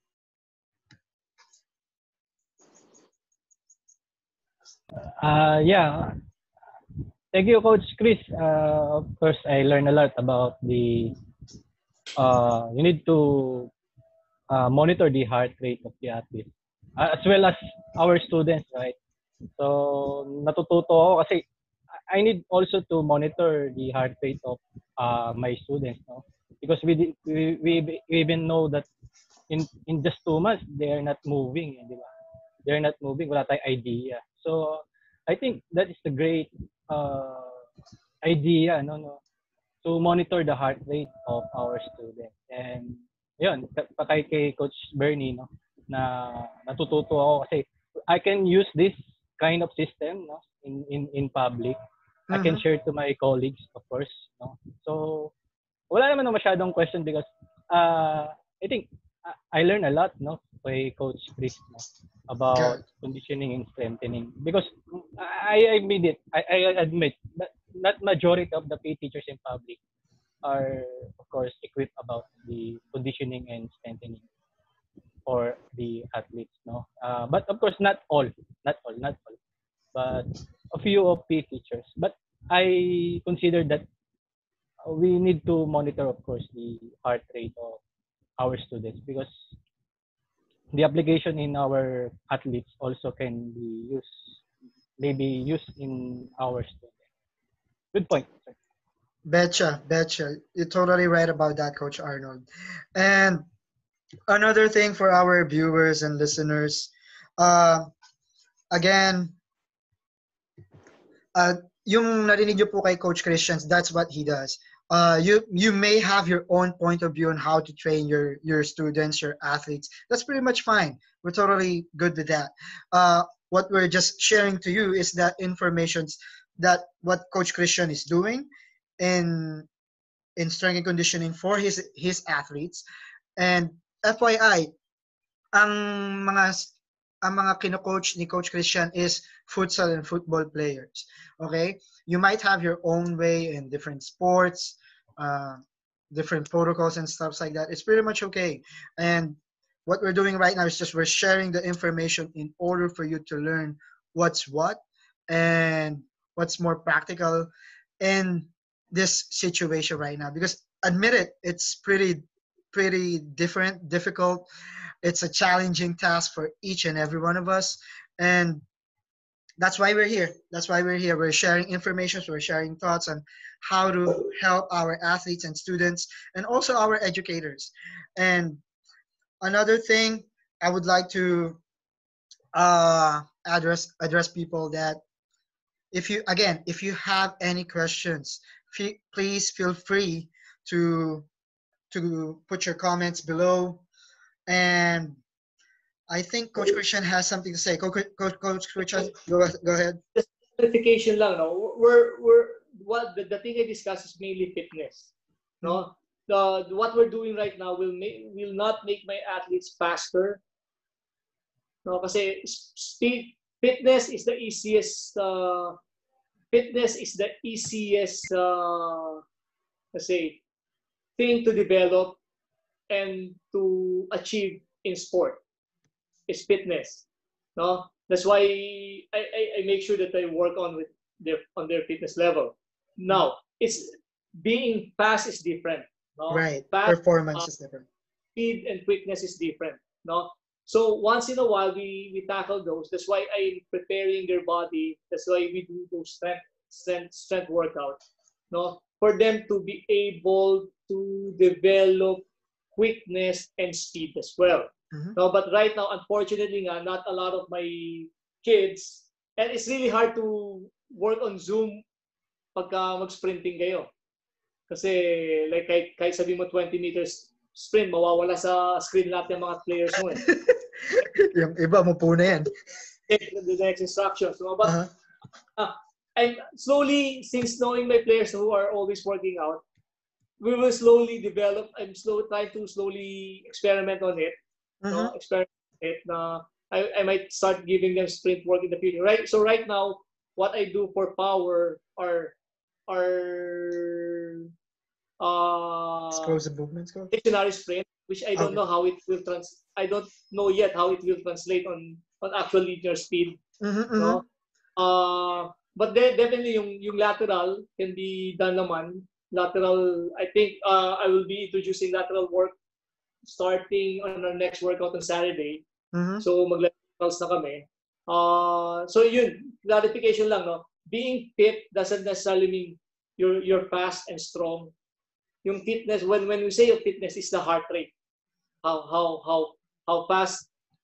Yeah. Thank you, Coach Chris. Of course, I learned a lot about the. You need to monitor the heart rate of the athlete, as well as our students, right? So, natututo ako kasi I need also to monitor the heart rate of my students, no? Because we even know that in just 2 months they are not moving, di ba? They are not moving, wala tayong idea. So, I think that is the great idea, no, to monitor the heart rate of our students. And yun, patay kay Coach Bernie, no, na natututo ako kasi I can use this kind of system, no, in public. I can share to my colleagues, of course, no. So wala naman na masyadong question because I think I learned a lot, no, kay Coach Chris, no, about conditioning and strengthening, because I admit that not majority of the PE teachers in public are, of course, equipped about the conditioning and strengthening for the athletes, no. But of course, not all, but a few of PE teachers. But I consider that we need to monitor, of course, the heart rate of our students, because the application in our athletes also can be used in our students. Good point, sir. Betcha. You're totally right about that, Coach Arnold. And another thing for our viewers and listeners, again, yung narinig niyo po kay Coach Christian, that's what he does. You may have your own point of view on how to train your students, your athletes. That's pretty much fine. We're totally good with that. What we're just sharing to you is that information that what Coach Christian is doing in strength and conditioning for his athletes. And FYI, ang mga kino-coach ni Coach Christian is futsal and football players. Okay? You might have your own way in different sports, different protocols and stuff like that. It's pretty much okay. And what we're doing right now is just we're sharing the information in order for you to learn what's what and what's more practical in this situation right now. Because admit it, it's pretty difficult. It's a challenging task for each and every one of us. And that's why we're here. We're sharing information, we're sharing thoughts on how to help our athletes and students and also our educators. And another thing I would like to address people that if you have any questions, please feel free to put your comments below. And I think Coach Christian has something to say. Coach Christian, go ahead. Just clarification lang, no. What the thing I discuss is mainly fitness, no. What we're doing right now will not make my athletes faster, no. Kasi fitness is the easiest. Let's say, thing to develop and to achieve in sport is fitness, no. That's why I make sure that I work on their fitness level. Now, it's being fast is different, no. Right. Fast, performance is different. Speed and quickness is different, no. So once in a while we tackle those. That's why I'm preparing their body. That's why we do those strength workouts, no. for them to be able to develop quickness and speed as well. No, but right now, unfortunately nga, not a lot of my kids, and it's really hard to work on Zoom pagka mag-sprinting kayo. Kasi like kahit sabi mo 20 meters sprint, mawawala sa screen lahat ng mga players mo eh. Yung iba mo po na yan. The next instructions. So, but and slowly, since knowing my players who are always working out, we will slowly develop. I'm trying to slowly experiment on it. No, experiment it. I might start giving them sprint work in the future. Right. So right now, what I do for power are explosive movements. Dictionary sprint, which I don't know how it will I don't know yet how it will translate on actual linear speed. No? But then definitely yung lateral can be done naman. Lateral, I think I will be introducing lateral work starting on our next workout on Saturday. So maglaterals na kami. So yun, clarification lang, no? Being fit doesn't necessarily mean you're fast and strong. Yung fitness, when we say your fitness, is the heart rate. How fast,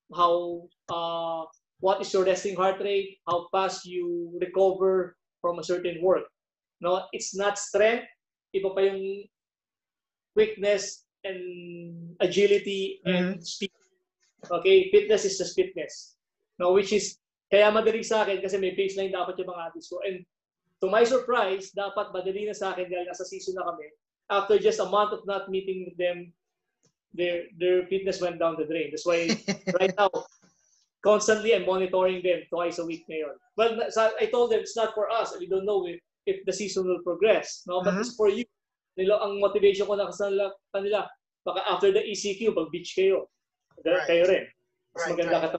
what is your resting heart rate, how fast you recover from a certain work. No, it's not strength, iba pa yung quickness and agility and speed. Okay, fitness is just fitness. No, which is kaya madali sa akin kasi may baseline dapat yung mga athletes ko. And to my surprise, dapat madali na sa akin dahil nasa season na kami. After just a month of not meeting them, their fitness went down the drain. That's why right now, constantly I'm monitoring them twice a week ngayon. Well, I told them it's not for us. We don't know if the season will progress. No, but it's for you. Ang motivation ko na kanila, baka after the ECQ, mag-beach kayo. Kayo rin. Mas maganda ka.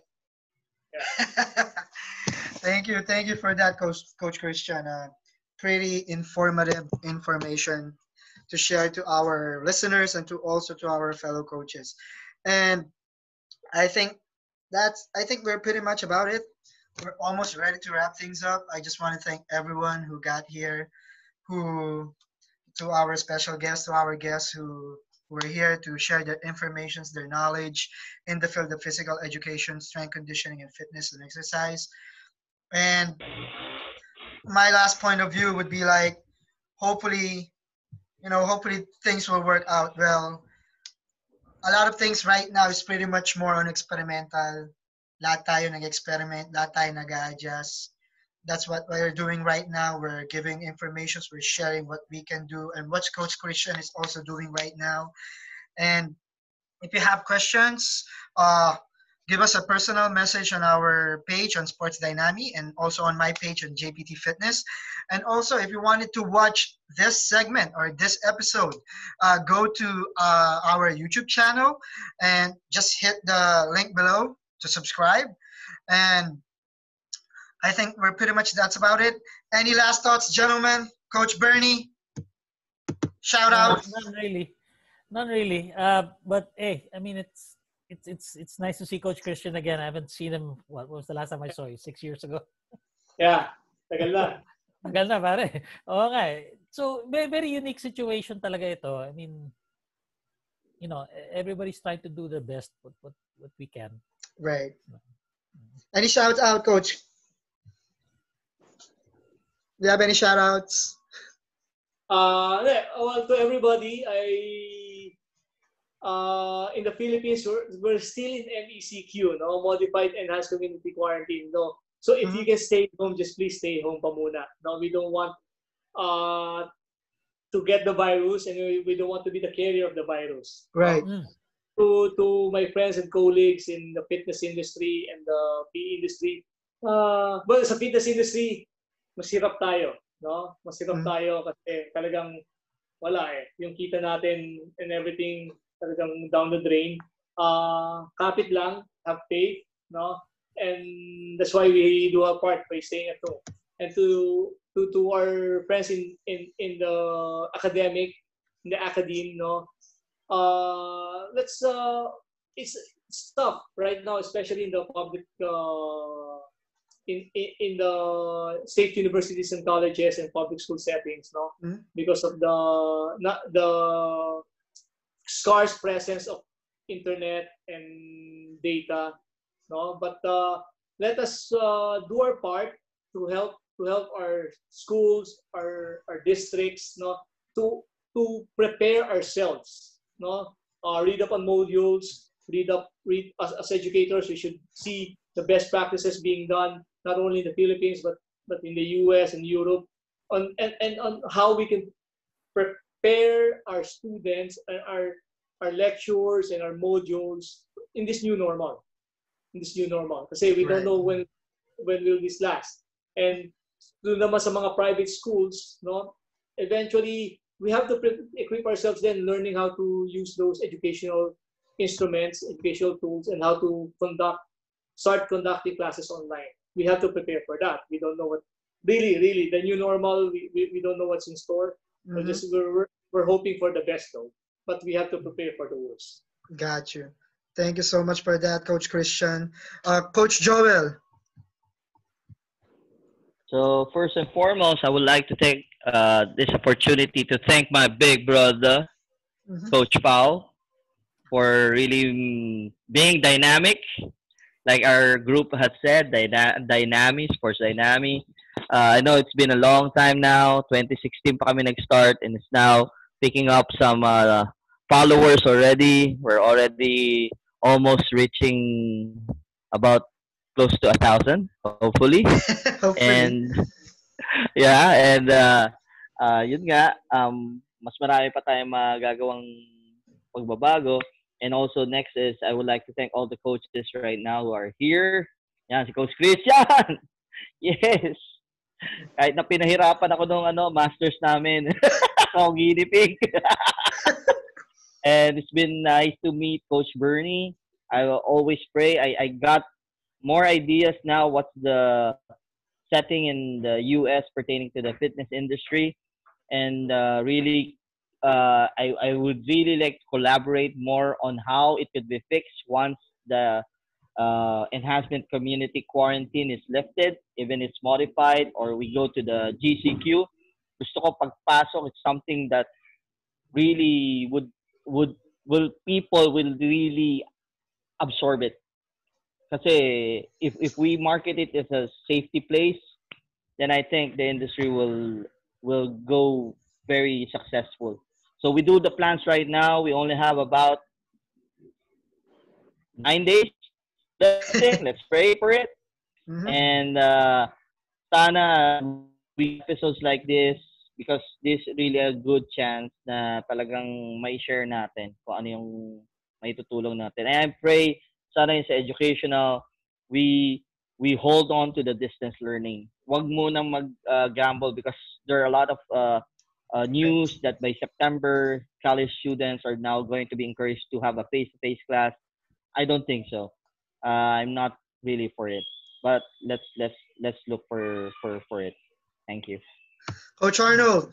Thank you for that, Coach Christian. Pretty informative information to share to our listeners and also to our fellow coaches. And I think we're pretty much about it. We're almost ready to wrap things up. I just want to thank everyone who got here, to our special guests, to our guests who were here to share their information, their knowledge in the field of physical education, strength conditioning, and fitness and exercise. And my last point of view would be like, hopefully things will work out well. A lot of things right now is pretty much more on experimental. Lahat tayo nag-experiment, lahat tayo nag-adjust. That's what we're doing right now. We're giving information, we're sharing what we can do and what Coach Christian is also doing right now. And if you have questions, give us a personal message on our page on Sports Dynami and also on my page on JPT Fitness. And also, if you wanted to watch this segment or this episode, go to our YouTube channel and just hit the link below to subscribe. And I think that's about it. Any last thoughts, gentlemen? Coach Bernie, shout out. None really. But hey, I mean, it's nice to see Coach Christian again. I haven't seen him. What was the last time I saw you? 6 years ago. Yeah, tagal na. Tagal na, pare. Okay. So very, very unique situation talaga ito. I mean, everybody's trying to do their best what we can. Right. Any shout out, Coach? Do you have any shout outs? Well, to everybody, in the Philippines, we're still in MECQ, no? Modified Enhanced Community Quarantine, no? So if you can stay home, just please stay home pa muna. No, we don't want to get the virus, and we don't want to be the carrier of the virus. Right. To my friends and colleagues in the fitness industry and the PE industry, well, sa fitness industry, masirap tayo, no? Masirap tayo kasi talagang wala eh. Yung kita natin and everything talagang down the drain. Kapit lang, have faith, no? And that's why we do our part by staying at home. And to our friends in the academic, in the academe, no? It's tough right now, especially in the public in the state universities and colleges and public school settings, no, because of the scarce presence of internet and data, no. But let us do our part to help our schools, our districts, no, to prepare ourselves, no. Read up on modules, read as educators. We should see the best practices being done not only in the Philippines but in the US and Europe, on how we can prepare our students and our lectures and our modules in this new normal. Kasi we don't know when will this last. And doon naman sa mga private schools, no, eventually we have to equip ourselves then learning how to use those educational instruments, educational tools, and how to start conducting classes online. We have to prepare for that. We don't know what really the new normal. We don't know what's in store. We're hoping for the best though, but we have to prepare for the worst. Got you. Thank you so much for that, Coach Christian. Coach Joel. So first and foremost, I would like to take this opportunity to thank my big brother, Coach Pao, for really being dynamic. Like our group has said, Dynami, Sports Dynami. I know it's been a long time now. 2016 pa kami nag-start, and it's now picking up some followers already. We're already almost reaching about close to 1,000, hopefully. And yeah, and yun nga, mas marami pa tayong magagawang pagbabago. And also next is I would like to thank all the coaches right now who are here. Yan, si Coach Christian. Yes. Kahit na pinahirapan ako nung masters namin. Ako guinea pig. And it's been nice to meet Coach Bernie. I will always pray. I got more ideas now what's the setting in the US pertaining to the fitness industry. And really, I would really like to collaborate more on how it could be fixed once the enhancement community quarantine is lifted, even it's modified, or we go to the GCQ. Gusto ko pagpasok, it's something that really people will really absorb it. Kasi if we market it as a safety place, then I think the industry will go very successful. So we do the plans right now. We only have about 9 days. Let's pray for it. And sana we episodes like this, because this is really a good chance na talagang may share natin kung ano yung may tutulong natin. And I pray sana yung sa educational, we hold on to the distance learning. Wag munang mag-gamble because there are a lot of news that by September, college students are now going to be encouraged to have a face-to-face class. I don't think so. I'm not really for it. But let's look for it. Thank you. Coach Arnold.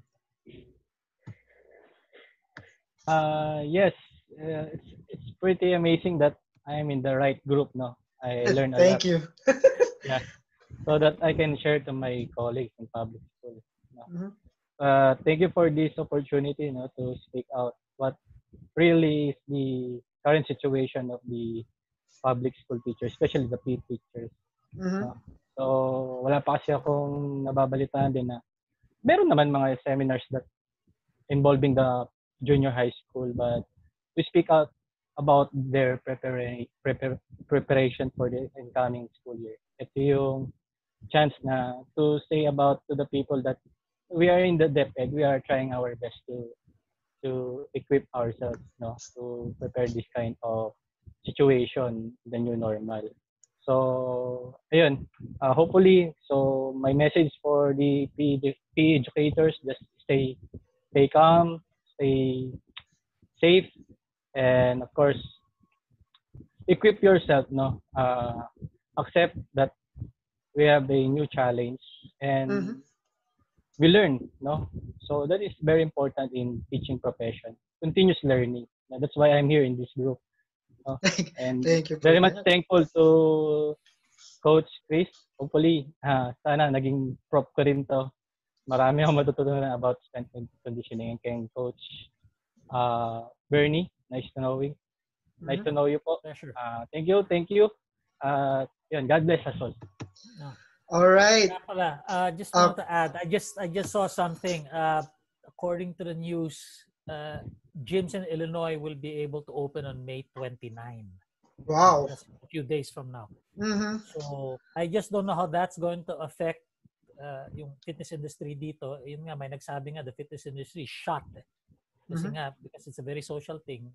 Yes, it's pretty amazing that I'm in the right group now. I learned a lot. Thank you. Yeah, so that I can share to my colleagues in public school. Thank you for this opportunity, to speak out what really is the current situation of the public school teachers, especially the PE teachers. So wala pa kasi akong nababalitaan din na meron naman mga seminars that involving the junior high school, but we speak out about their preparation for the incoming school year. Ito yung chance na to say about to the people that we are in the DEPED, we are trying our best to equip ourselves, to prepare this kind of situation, the new normal. So, ayun, hopefully, so my message for the PE educators, just stay calm, stay safe, and of course, equip yourself, accept that we have a new challenge and we learn, so that is very important in teaching profession, continuous learning. That's why I'm here in this group, and Thank you very much thankful to Coach Chris. Hopefully, sana naging prop ko rin to. Marami akong matutunan about strength and conditioning. And Coach Bernie, nice to know you. Nice to know you po. Pleasure. Thank you. Yun, God bless us all. All right. Just want to add, I just saw something. According to the news, gyms in Illinois will be able to open on May 29. Wow. That's a few days from now. Mm-hmm. So I just don't know how that's going to affect yung fitness industry dito. Yun nga, may nagsabi nga the fitness industry is shot. Kasi nga, because it's a very social thing.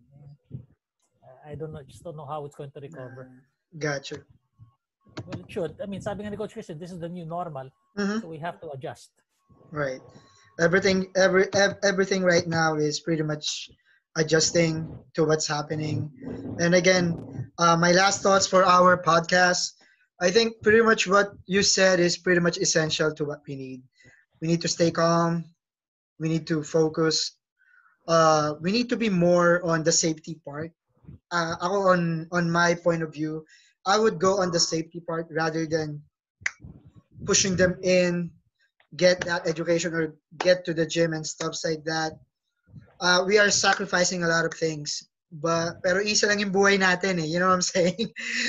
I don't know, just don't know how it's going to recover. Gotcha. Well, it should. I mean, sabi nga ni Coach Christian, this is the new normal. So we have to adjust. Right. Everything right now is pretty much adjusting to what's happening. And again, my last thoughts for our podcast, I think pretty much what you said is pretty much essential to what we need. We need to stay calm. We need to focus. We need to be more on the safety part. Ako on my point of view, I would go on the safety part rather than pushing them in, get that education or get to the gym and stuff like that. We are sacrificing a lot of things. Pero isa lang yung buhay natin eh. You know what I'm saying?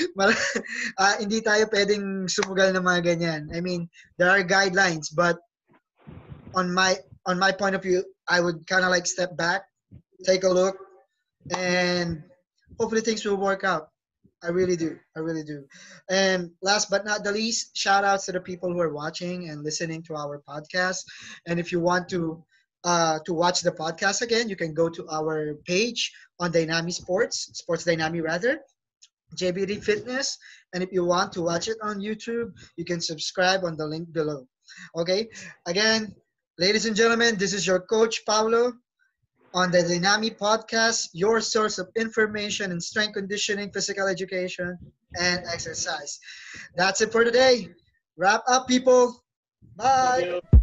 Hindi tayo pwedeng sumugal ng mga ganyan. I mean, there are guidelines, but on my point of view, I would kind of like step back, take a look, and hopefully things will work out. I really do. And last but not the least, shout outs to the people who are watching and listening to our podcast. And if you want to watch the podcast again, you can go to our page on Dynami Sports Dynami rather, JBD Fitness. And if you want to watch it on YouTube, you can subscribe on the link below. Okay. Again, ladies and gentlemen, this is your coach Paulo on the Dynami Podcast, your source of information in strength conditioning, physical education, and exercise. That's it for today. Wrap up, people. Bye.